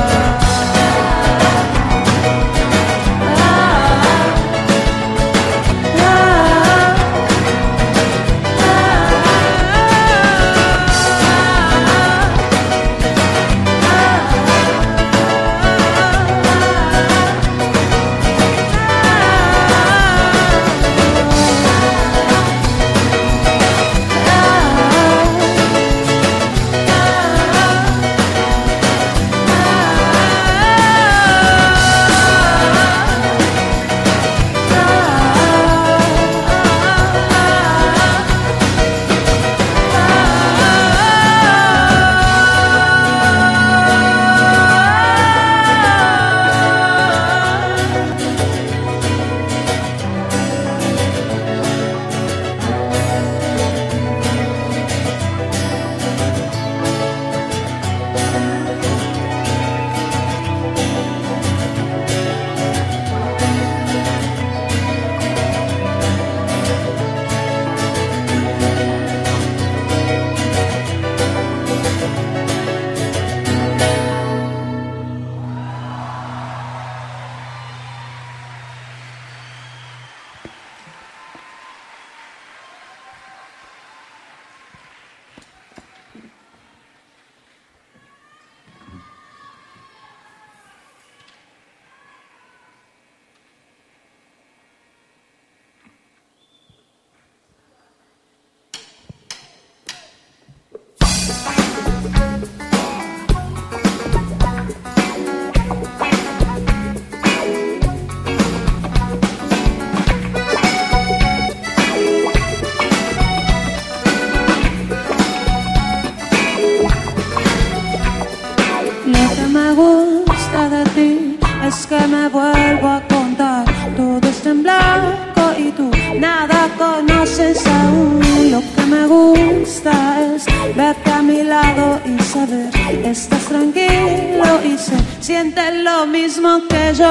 Es que me vuelvo a contar, todo está en blanco y tú nada conoces aún. Lo que me gusta es verte a mi lado y saber estás tranquilo y se siente lo mismo que yo.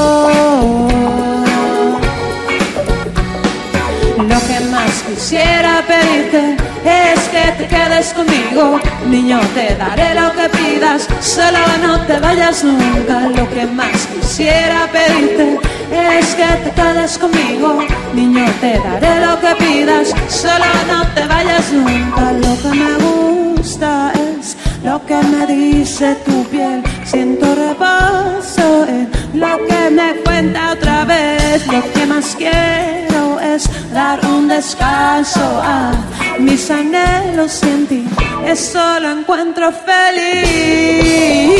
Lo que más quisiera pedirte es que te quedes conmigo. Niño, te daré lo que pidas, solo no te vayas nunca. Lo que más quisiera pedirte es que te quedes conmigo. Niño, te daré lo que pidas, solo no te vayas nunca. Lo que me gusta es lo que me dice tu piel. Siento reposo en lo que me cuenta otra vez. Lo que más quiero es dar un descanso a mis anhelos y en ti eso lo encuentro feliz.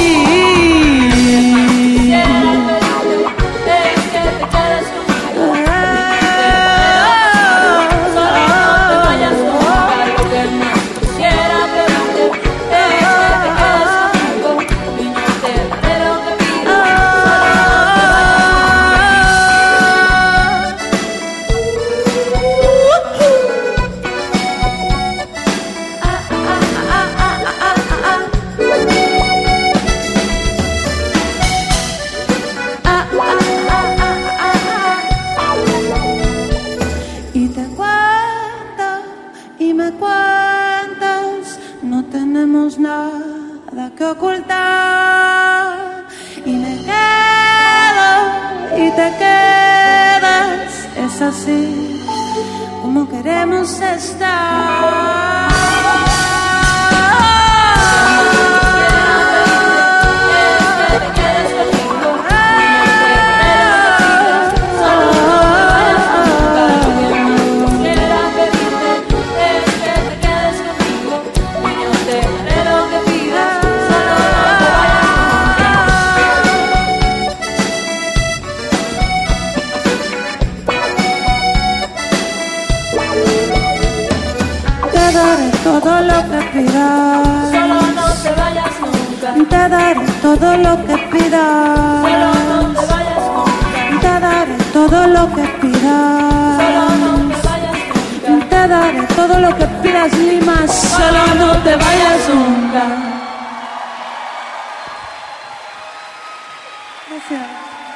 Nada que ocultar y me quedo y te quedas, es así como queremos estar. Todo lo que pidas, solo no te vayas nunca. Te daré todo lo que pidas, solo no te vayas nunca. Te daré todo lo que pidas, solo no te vayas nunca. Te daré todo lo que pidas y más, solo no te vayas nunca. Gracias.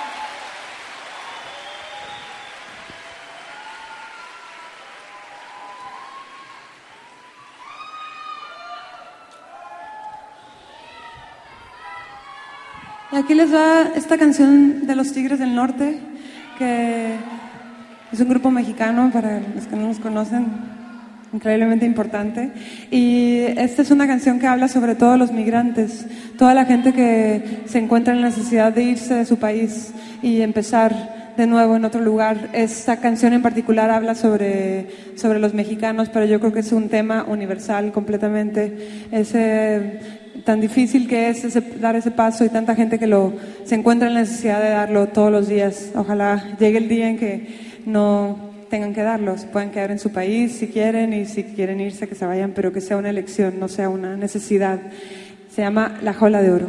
Y aquí les va esta canción de Los Tigres del Norte, que es un grupo mexicano para los que no nos conocen, increíblemente importante. Y esta es una canción que habla sobre todos los migrantes, toda la gente que se encuentra en la necesidad de irse de su país y empezar de nuevo en otro lugar. Esta canción en particular habla sobre los mexicanos, pero yo creo que es un tema universal completamente. Tan difícil que es dar ese paso y tanta gente que se encuentra en la necesidad de darlo todos los días. Ojalá llegue el día en que no tengan que darlo, se pueden quedar en su país si quieren, y si quieren irse que se vayan, pero que sea una elección, no sea una necesidad. Se llama La Jaula de Oro.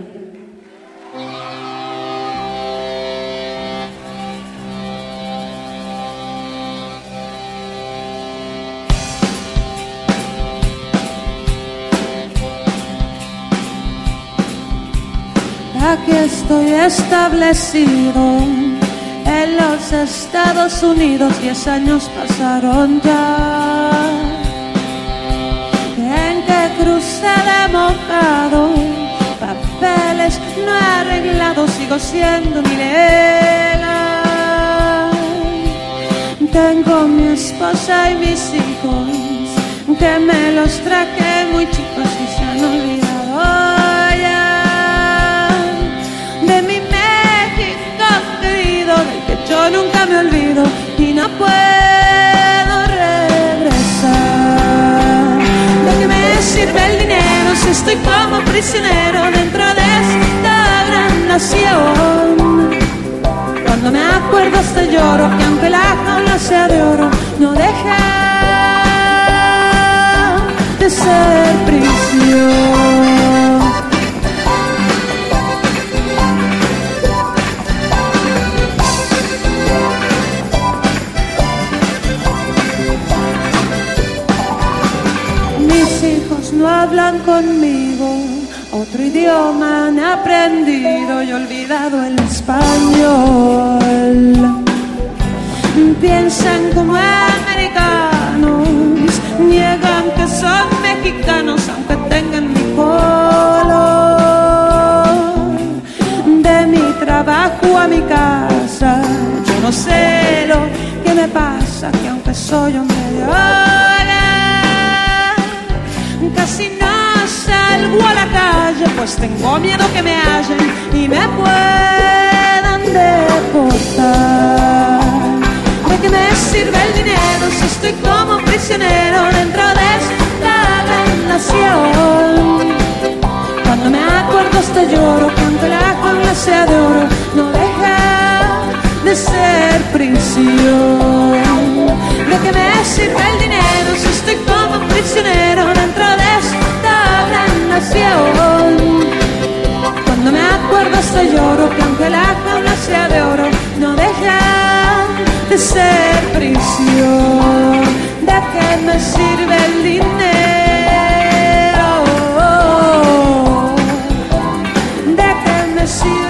Aquí estoy establecido en los Estados Unidos, 10 años pasaron ya. En que crucé de mojado, papeles no arreglados, sigo siendo ilegal. Tengo mi esposa y mis hijos, que me los traje muy chicos y se han olvidado ya. De mi México querido, del que yo nunca me olvido y no puedo regresar. ¿De qué me sirve el dinero si estoy como prisionero dentro de esta gran nación? Cuando me acuerdo hasta lloro, que aunque la jaula sea de oro, no deja de ser prisión. hablan conmigo, otro idioma han aprendido y olvidado el español. Piensan como americanos, niegan que son mexicanos aunque tengan mi color. De mi trabajo a mi casa, yo no sé lo que me pasa, que aunque soy hombre de hogar, casi no salgo a la calle, pues tengo miedo que me hallen y me puedan deportar. ¿De qué me sirve el dinero si estoy como prisionero dentro de esta gran nación? Cuando me acuerdo hasta lloro, que aunque la jaula sea de oro, no deja de ser prisión. ¿De qué me sirve el dinero si estoy como prisionero dentro de esta gran nación? Cuando me acuerdo hasta lloro, que aunque la jaula sea de oro, no deja de ser prisión. ¿De qué me sirve el dinero? ¿De qué me sirve?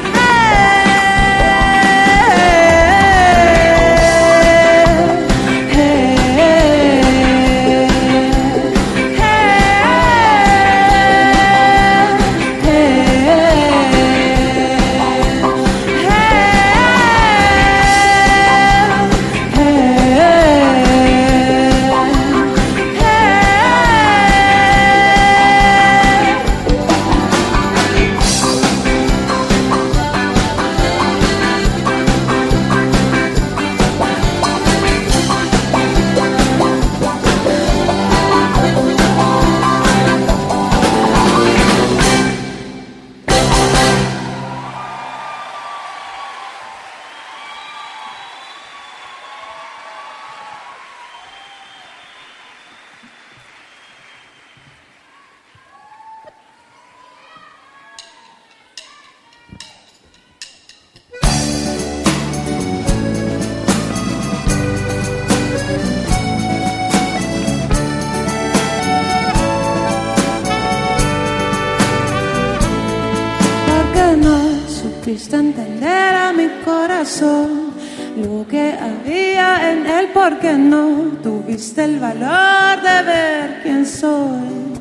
Entender a mi corazón lo que había en él, porque no tuviste el valor de ver quién soy,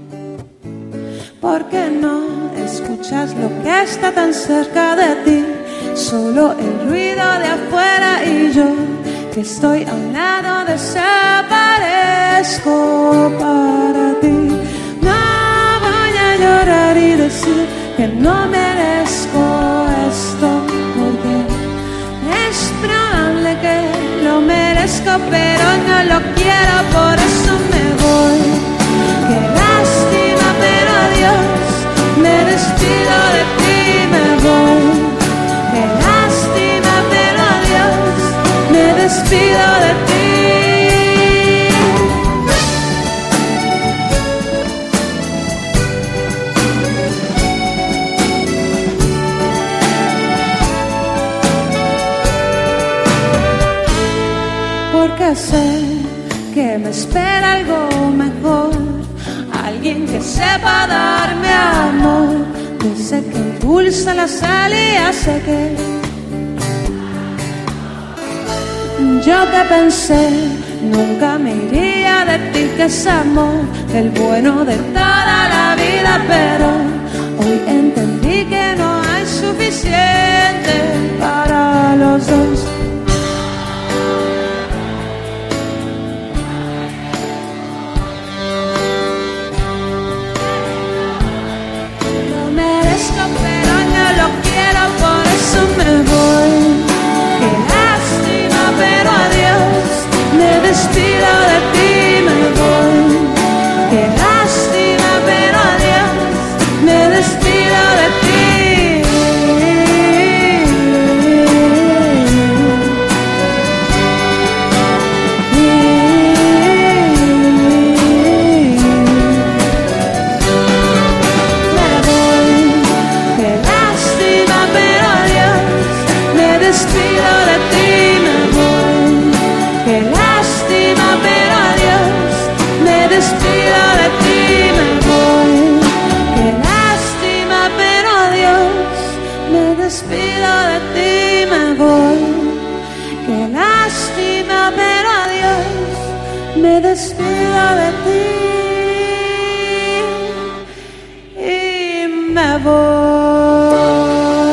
porque no escuchas lo que está tan cerca de ti, solo el ruido de afuera y yo que estoy a un lado desaparezco para ti. No voy a llorar y decir que no merezco esto, porque es probable que lo merezco, pero no lo quiero, por eso me voy. Qué lástima, pero adiós, me despido de ti, me voy. Qué lástima, pero adiós, me despido de ti. Porque sé que me espera algo mejor, alguien que sepa darme amor, desde que endulza la sal y hace que yo que pensé nunca me iría de ti, que es amor, el bueno de toda la vida, pero hoy entendí que no hay suficiente para los dos. Pero no lo quiero, por eso me voy. Qué lástima, pero adiós, me despido de ti, me voy. Qué lástima, pero adiós, me despido de ti. me despido de ti y me voy.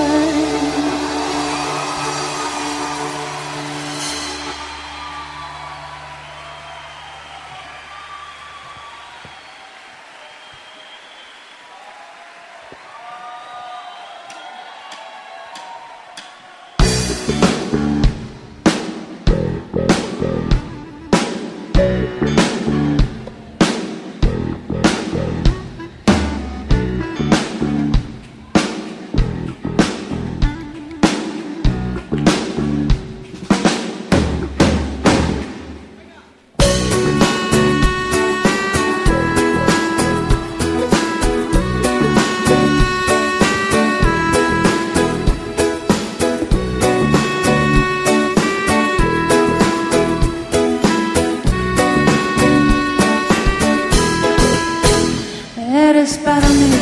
Eres para mí,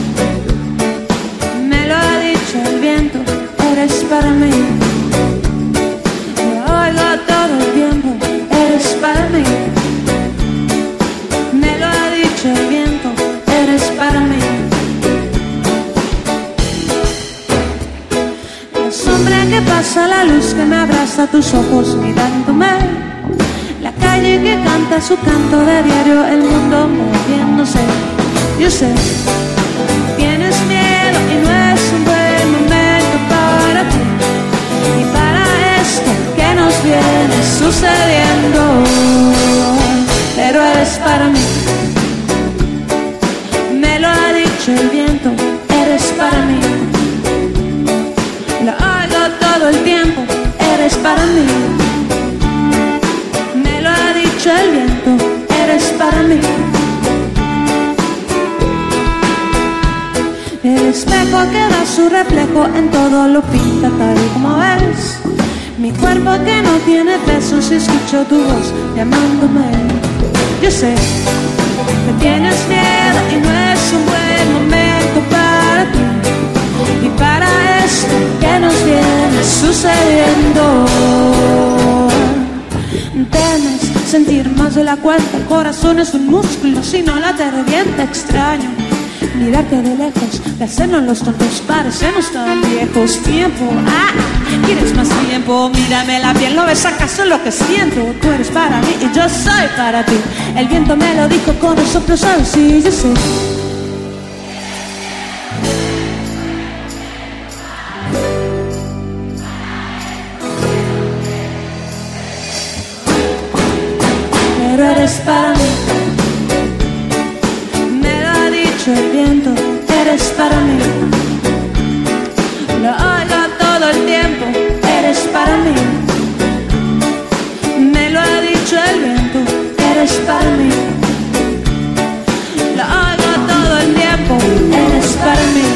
me lo ha dicho el viento, eres para mí, lo oigo todo el tiempo, eres para mí, me lo ha dicho el viento, eres para mí. La sombra que pasa, la luz que me abraza, tus ojos mirándome, la calle que canta su canto de diario, el mundo moviéndose. Yo sé, tienes miedo y no es un buen momento para ti y para esto que nos viene sucediendo, pero eres para mí, me lo ha dicho el viento, eres para mí, lo oigo todo el tiempo, eres para mí, me lo ha dicho el viento, eres para mí. El espejo que da su reflejo en todo lo pinta tal y como es. Mi cuerpo que no tiene peso si escucho tu voz llamándome. Yo sé que tienes miedo y no es un buen momento para ti y para esto que nos viene sucediendo. Temes sentir más de la cuenta, el corazón es un músculo, si no la te revienta extraño. Mirarte de lejos, de hacernos los tontos, parecemos tan viejos. Tiempo, ¿quieres más tiempo? Mírame la piel, ¿no ves acaso lo que siento? Tú eres para mí y yo soy para ti. El viento me lo dijo con el soplo, ¿sabes? Sí, yo sé. Pero eres para mí, el viento, eres para mí, lo oigo todo el tiempo, eres para mí, me lo ha dicho el viento, eres para mí, lo oigo todo el tiempo, eres para mí,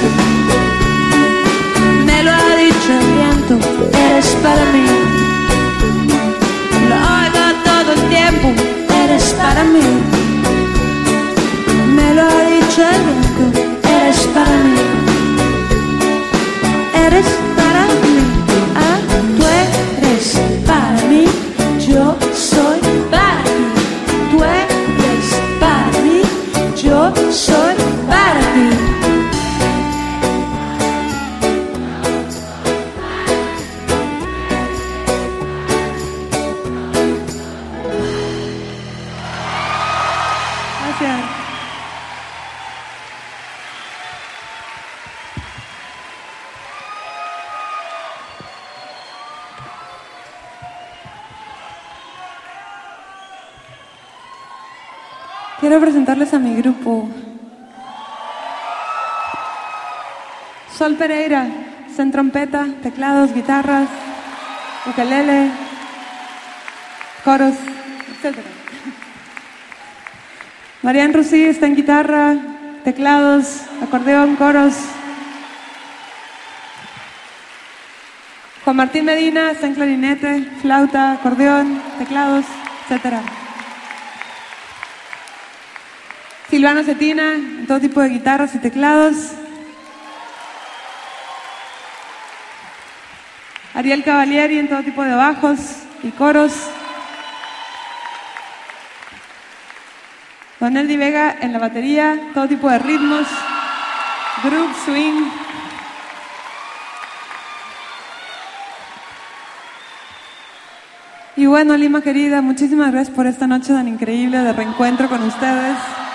me lo ha dicho el viento, eres para mí, lo oigo todo el tiempo, eres para mí. Me lo ha dicho el viento, eres para mí, eres para mí, tú eres para mí, yo soy para ti, tú eres para mí, yo soy para ti. Gracias. Quiero presentarles a mi grupo. Sol Pereira, está en trompeta, teclados, guitarras, ukelele, coros, etc. Marian Rusí está en guitarra, teclados, acordeón, coros. Juan Martín Medina está en clarinete, flauta, acordeón, teclados, etc. Silvano Cetina, en todo tipo de guitarras y teclados. Ariel Cavalieri, en todo tipo de bajos y coros. Juan Eldi Vega en la batería, todo tipo de ritmos, groove, swing. Y bueno, Lima querida, muchísimas gracias por esta noche tan increíble de reencuentro con ustedes.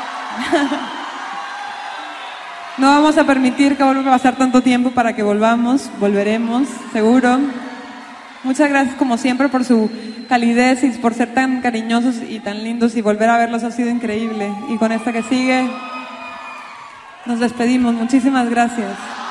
No vamos a permitir que vuelva a pasar tanto tiempo para que volvamos, volveremos, seguro. Muchas gracias como siempre por su calidez y por ser tan cariñosos y tan lindos, y volver a verlos ha sido increíble. Y con esta que sigue, nos despedimos. Muchísimas gracias.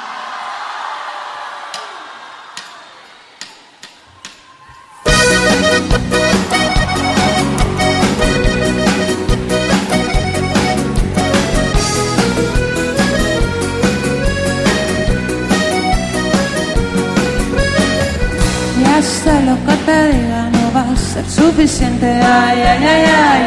Sé lo que te diga no va a ser suficiente, ay, ay, ay, ay,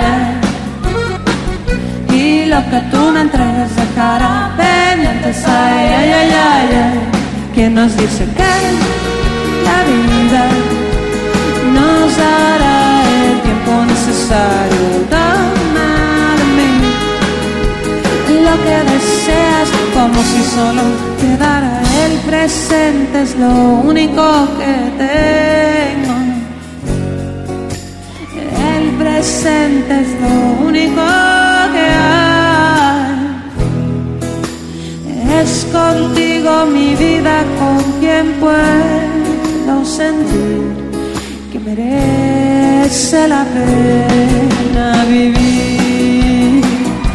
ay. Y lo que tú me entregues dejará pendientes, ay, ay, ay, ay, ay. ¿Quién nos dice que la vida nos dará el tiempo necesario? Toma de mí lo que deseas, como si solo quedara el presente, es lo único que tengo. El presente es lo único que hay. Es contigo mi vida, con quien puedo sentir que merece la pena vivir.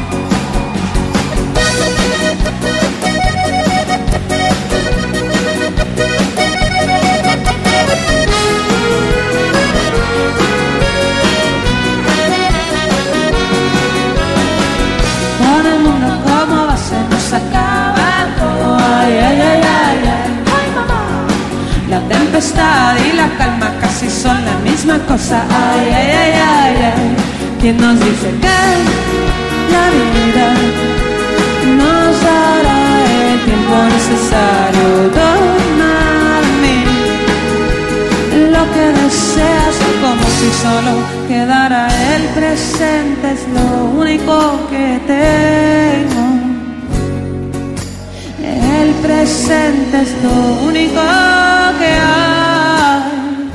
Con el mundo como base nos acaba todo, ay, ay, ay, ay, ay. Ay, mamá. La tempestad y la calma casi son la misma cosa, ay, ay, ay, ay, ay. ¿Quién nos dice que la vida nos dará el tiempo necesario? Toma de mí lo que deseas, como si solo quedara el presente, es lo único que tengo. El presente es lo único que hay.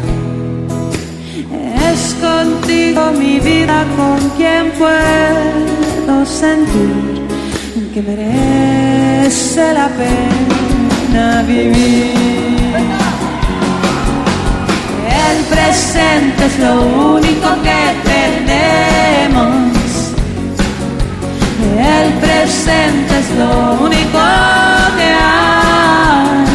Es contigo mi vida, con quien puedo sentir que merece la pena vivir. El presente es lo único que tenemos. El presente es lo único que hay.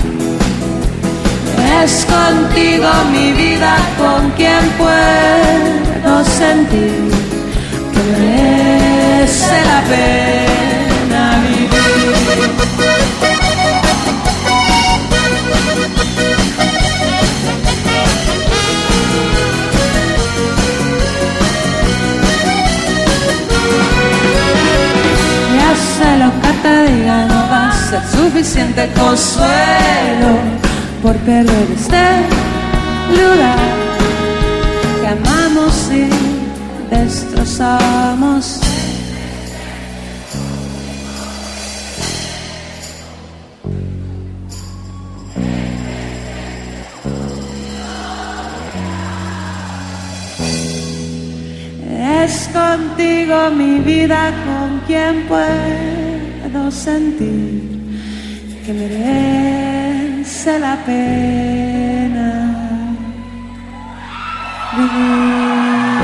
Es contigo mi vida, con quien puedo sentir que merece la pena vivir. Sé lo que te diga no va a ser suficiente consuelo por perder este lugar que amamos y destrozamos. Es contigo mi vida, con quien puedo sentir que merece la pena vivir.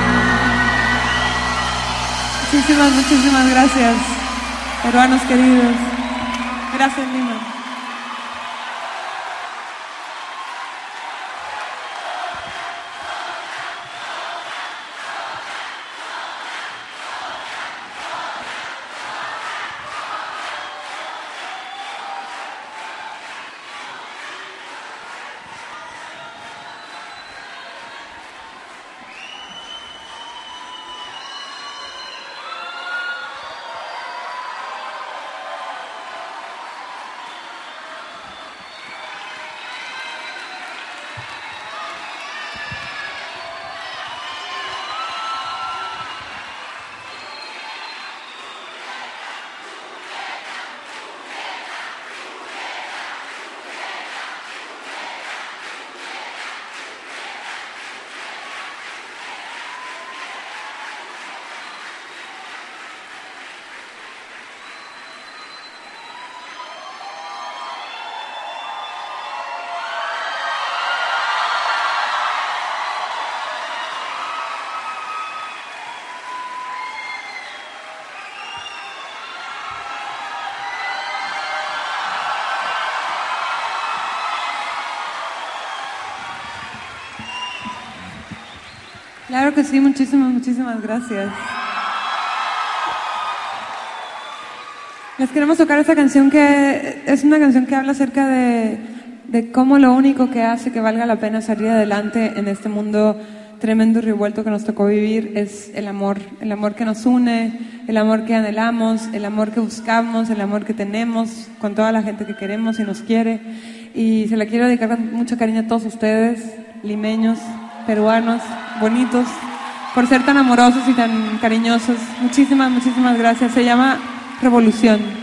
Muchísimas gracias, peruanos queridos. Gracias, Lima. Claro que sí, muchísimas gracias. Les queremos tocar esta canción que es una canción que habla acerca de cómo lo único que hace que valga la pena salir adelante en este mundo tremendo y revuelto que nos tocó vivir es el amor que nos une, el amor que anhelamos, el amor que buscamos, el amor que tenemos con toda la gente que queremos y nos quiere. Y se la quiero dedicar con mucho cariño a todos ustedes, limeños, peruanos, bonitos, por ser tan amorosos y tan cariñosos. Muchísimas gracias. Se llama Revolución.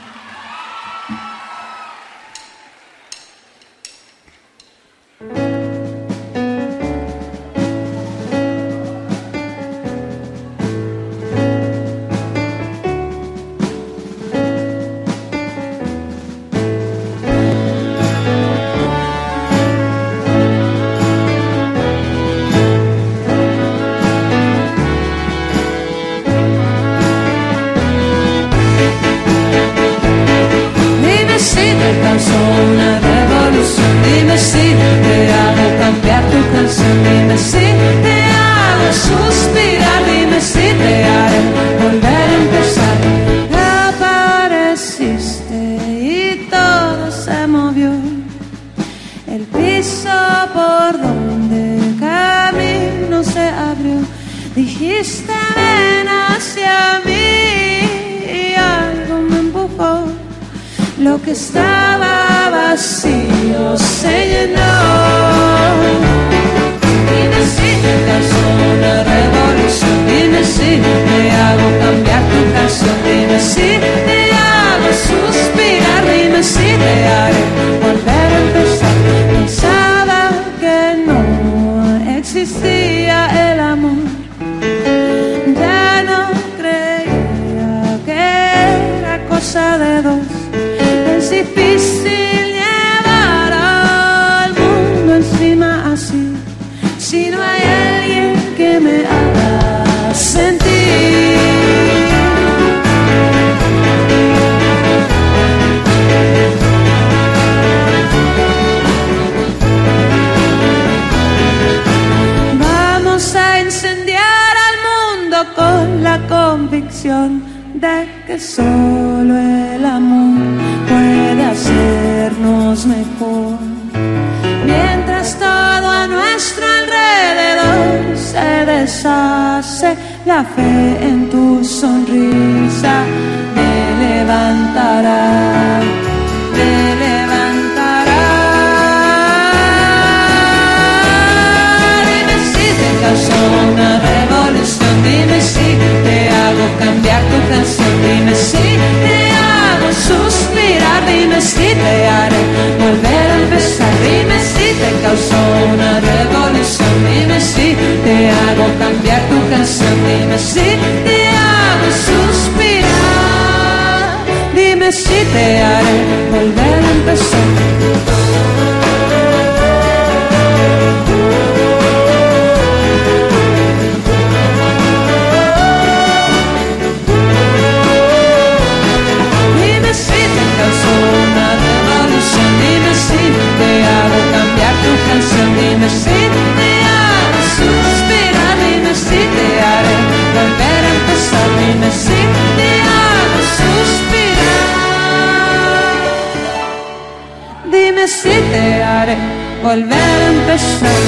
Dijiste ven hacia mí y algo me empujó. Lo que estaba vacío se llenó. Dime si te causó una revolución. Dime si te hago cambiar tu canción. Dime si te hago suspirar. Dime si te haré volver a empezar. Pensaba que no existía el amor. De dos, es difícil llevar al mundo encima así, si no hay alguien que me haga sentir. Vamos a incendiar al mundo con la convicción de que solo el amor puede hacernos mejor. Mientras todo a nuestro alrededor se deshace, la fe en tu sonrisa me levantará, me levantará. Dime si te causó una revolución, dime si te hago cambiar tu canción. Dime si te hago suspirar, dime si te haré volver a empezar. Dime si te causó una revolución, dime si te hago cambiar tu canción. Dime si te hago suspirar, dime si te haré volver a empezar. Dime si te hago cambiar tu canción. Dime si te hago suspirar. Dime si te haré volver a empezar. Dime si te hago suspirar. Dime si te haré volver a empezar.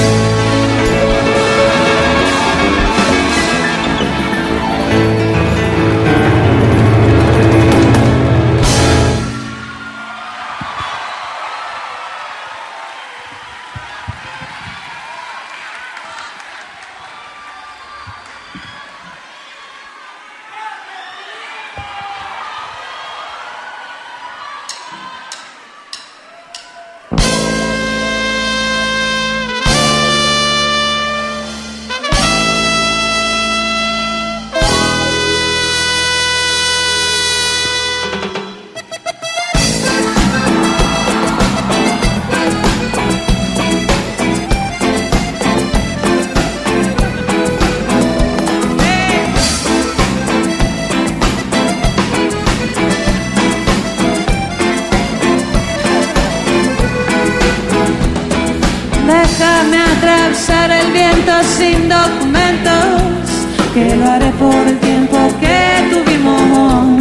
el viento sin documentos, que lo haré por el tiempo que tuvimos.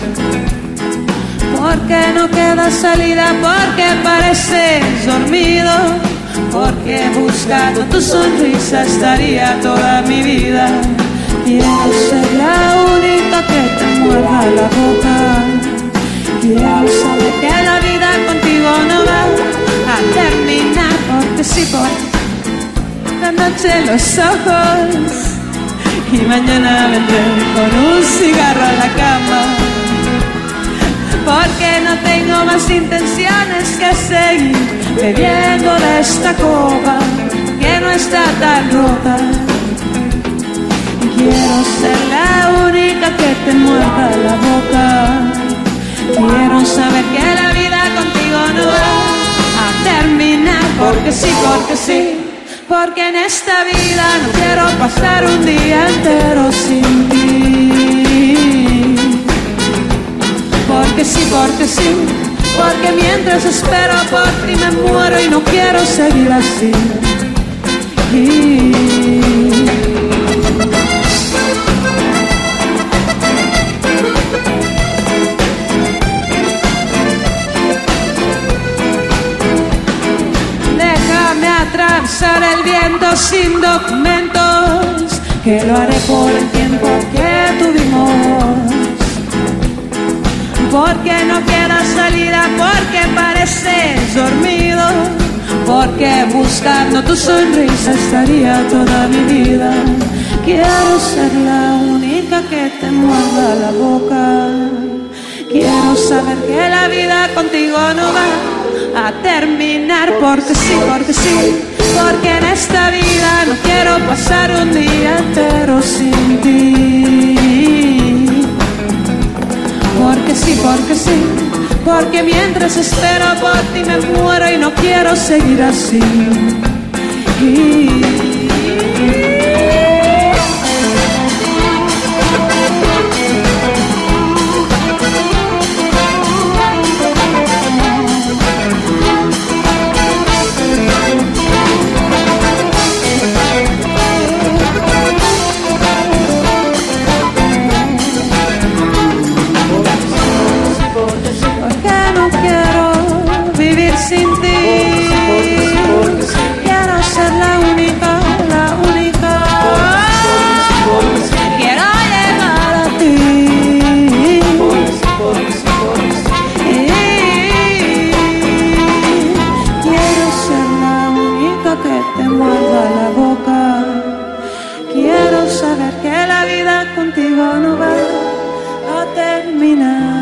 Porque no queda salida, porque pareces dormido, porque buscando tu sonrisa estaría toda mi vida. Quiero ser la única que te muerda la boca. Quiero saber que la vida contigo no va a terminar, porque sí, por la noche los ojos y mañana vendré con un cigarro a la cama. Porque no tengo más intenciones que seguir bebiendo de esta copa que no está tan rota. Quiero ser la única que te muerda la boca. Quiero saber que la vida contigo no va a terminar, porque sí, porque en esta vida no quiero pasar un día entero sin ti. Porque sí, porque mientras espero por ti me muero y no quiero seguir así. Déjame atravesar el viento sin documentos, que lo haré por el tiempo que tuvimos. Porque no queda salida, porque pareces dormido, porque buscando tu sonrisa estaría toda mi vida. Quiero ser la única que te muerda la boca. Quiero saber que la vida contigo no va a terminar, porque sí, porque en esta vida no quiero pasar un día entero sin ti. Porque sí, porque mientras espero por ti me muero y no quiero seguir así. Sin ti, quiero ser la única, quiero llegar a ti. Quiero ser la única que te muerda la boca. Quiero saber que la vida contigo no va a terminar.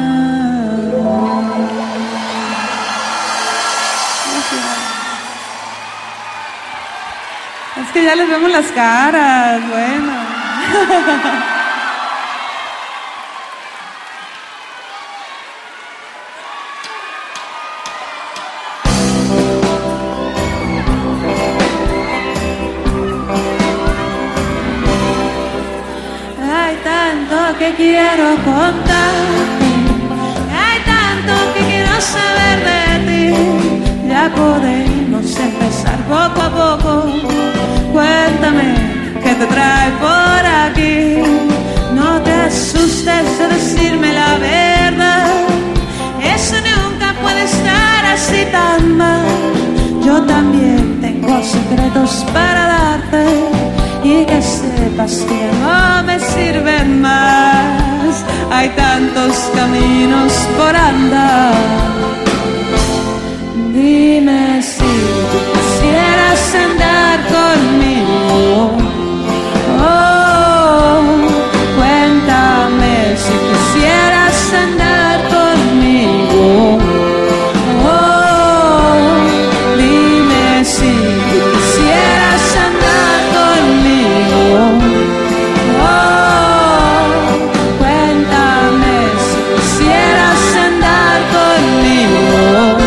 Es que ya les vemos las caras, bueno. Hay tanto que quiero contarte, hay tanto que quiero saber de ti. Ya podemos empezar poco a poco. Cuéntame qué te trae por aquí. No te asustes de decirme la verdad. Eso nunca puede estar así tan mal. Yo también tengo secretos para darte, y que sepas que no me sirven más. Hay tantos caminos por andar. Dime si quisieras andar conmigo. Oh, cuéntame si quisieras andar conmigo. Oh, dime si quisieras andar conmigo. Oh, cuéntame si quisieras andar conmigo.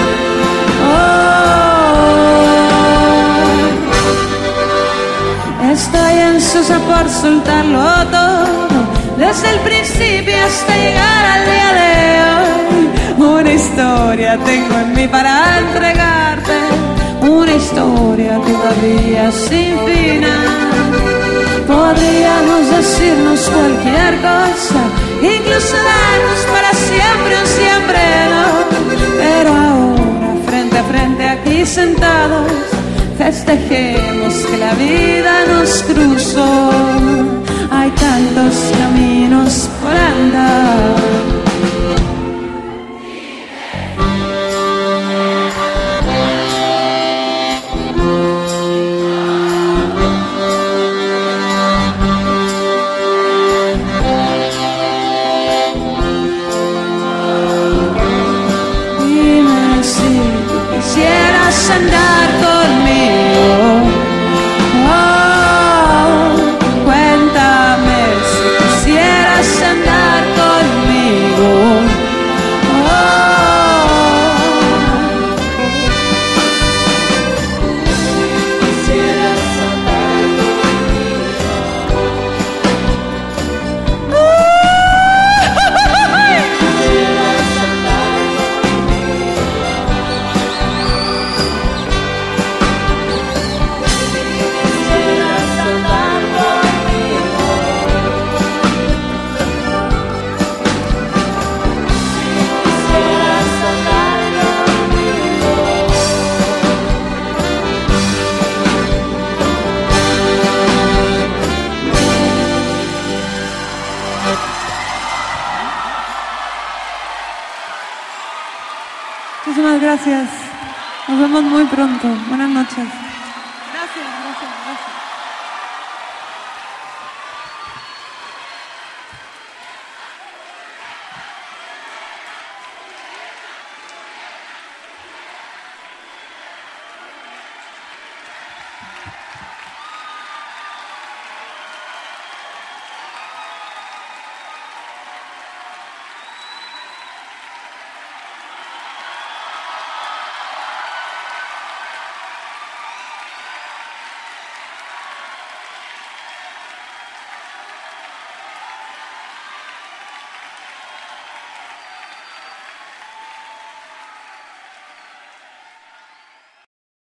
Estoy ansiosa por soltarlo todo, desde el principio hasta llegar al día de hoy. Una historia tengo en mí para entregarte, una historia todavía sin final. Podríamos decirnos cualquier cosa, incluso darnos para siempre un siempre no. Pero ahora, frente a frente aquí sentados, festejemos que la vida nos cruzó. Hay tantos caminos por andar. Andar conmigo, oh, cuéntame si quisieras andar conmigo, Quisieras andar Muchísimas gracias. Nos vemos muy pronto. Buenas noches. Gracias, gracias, gracias.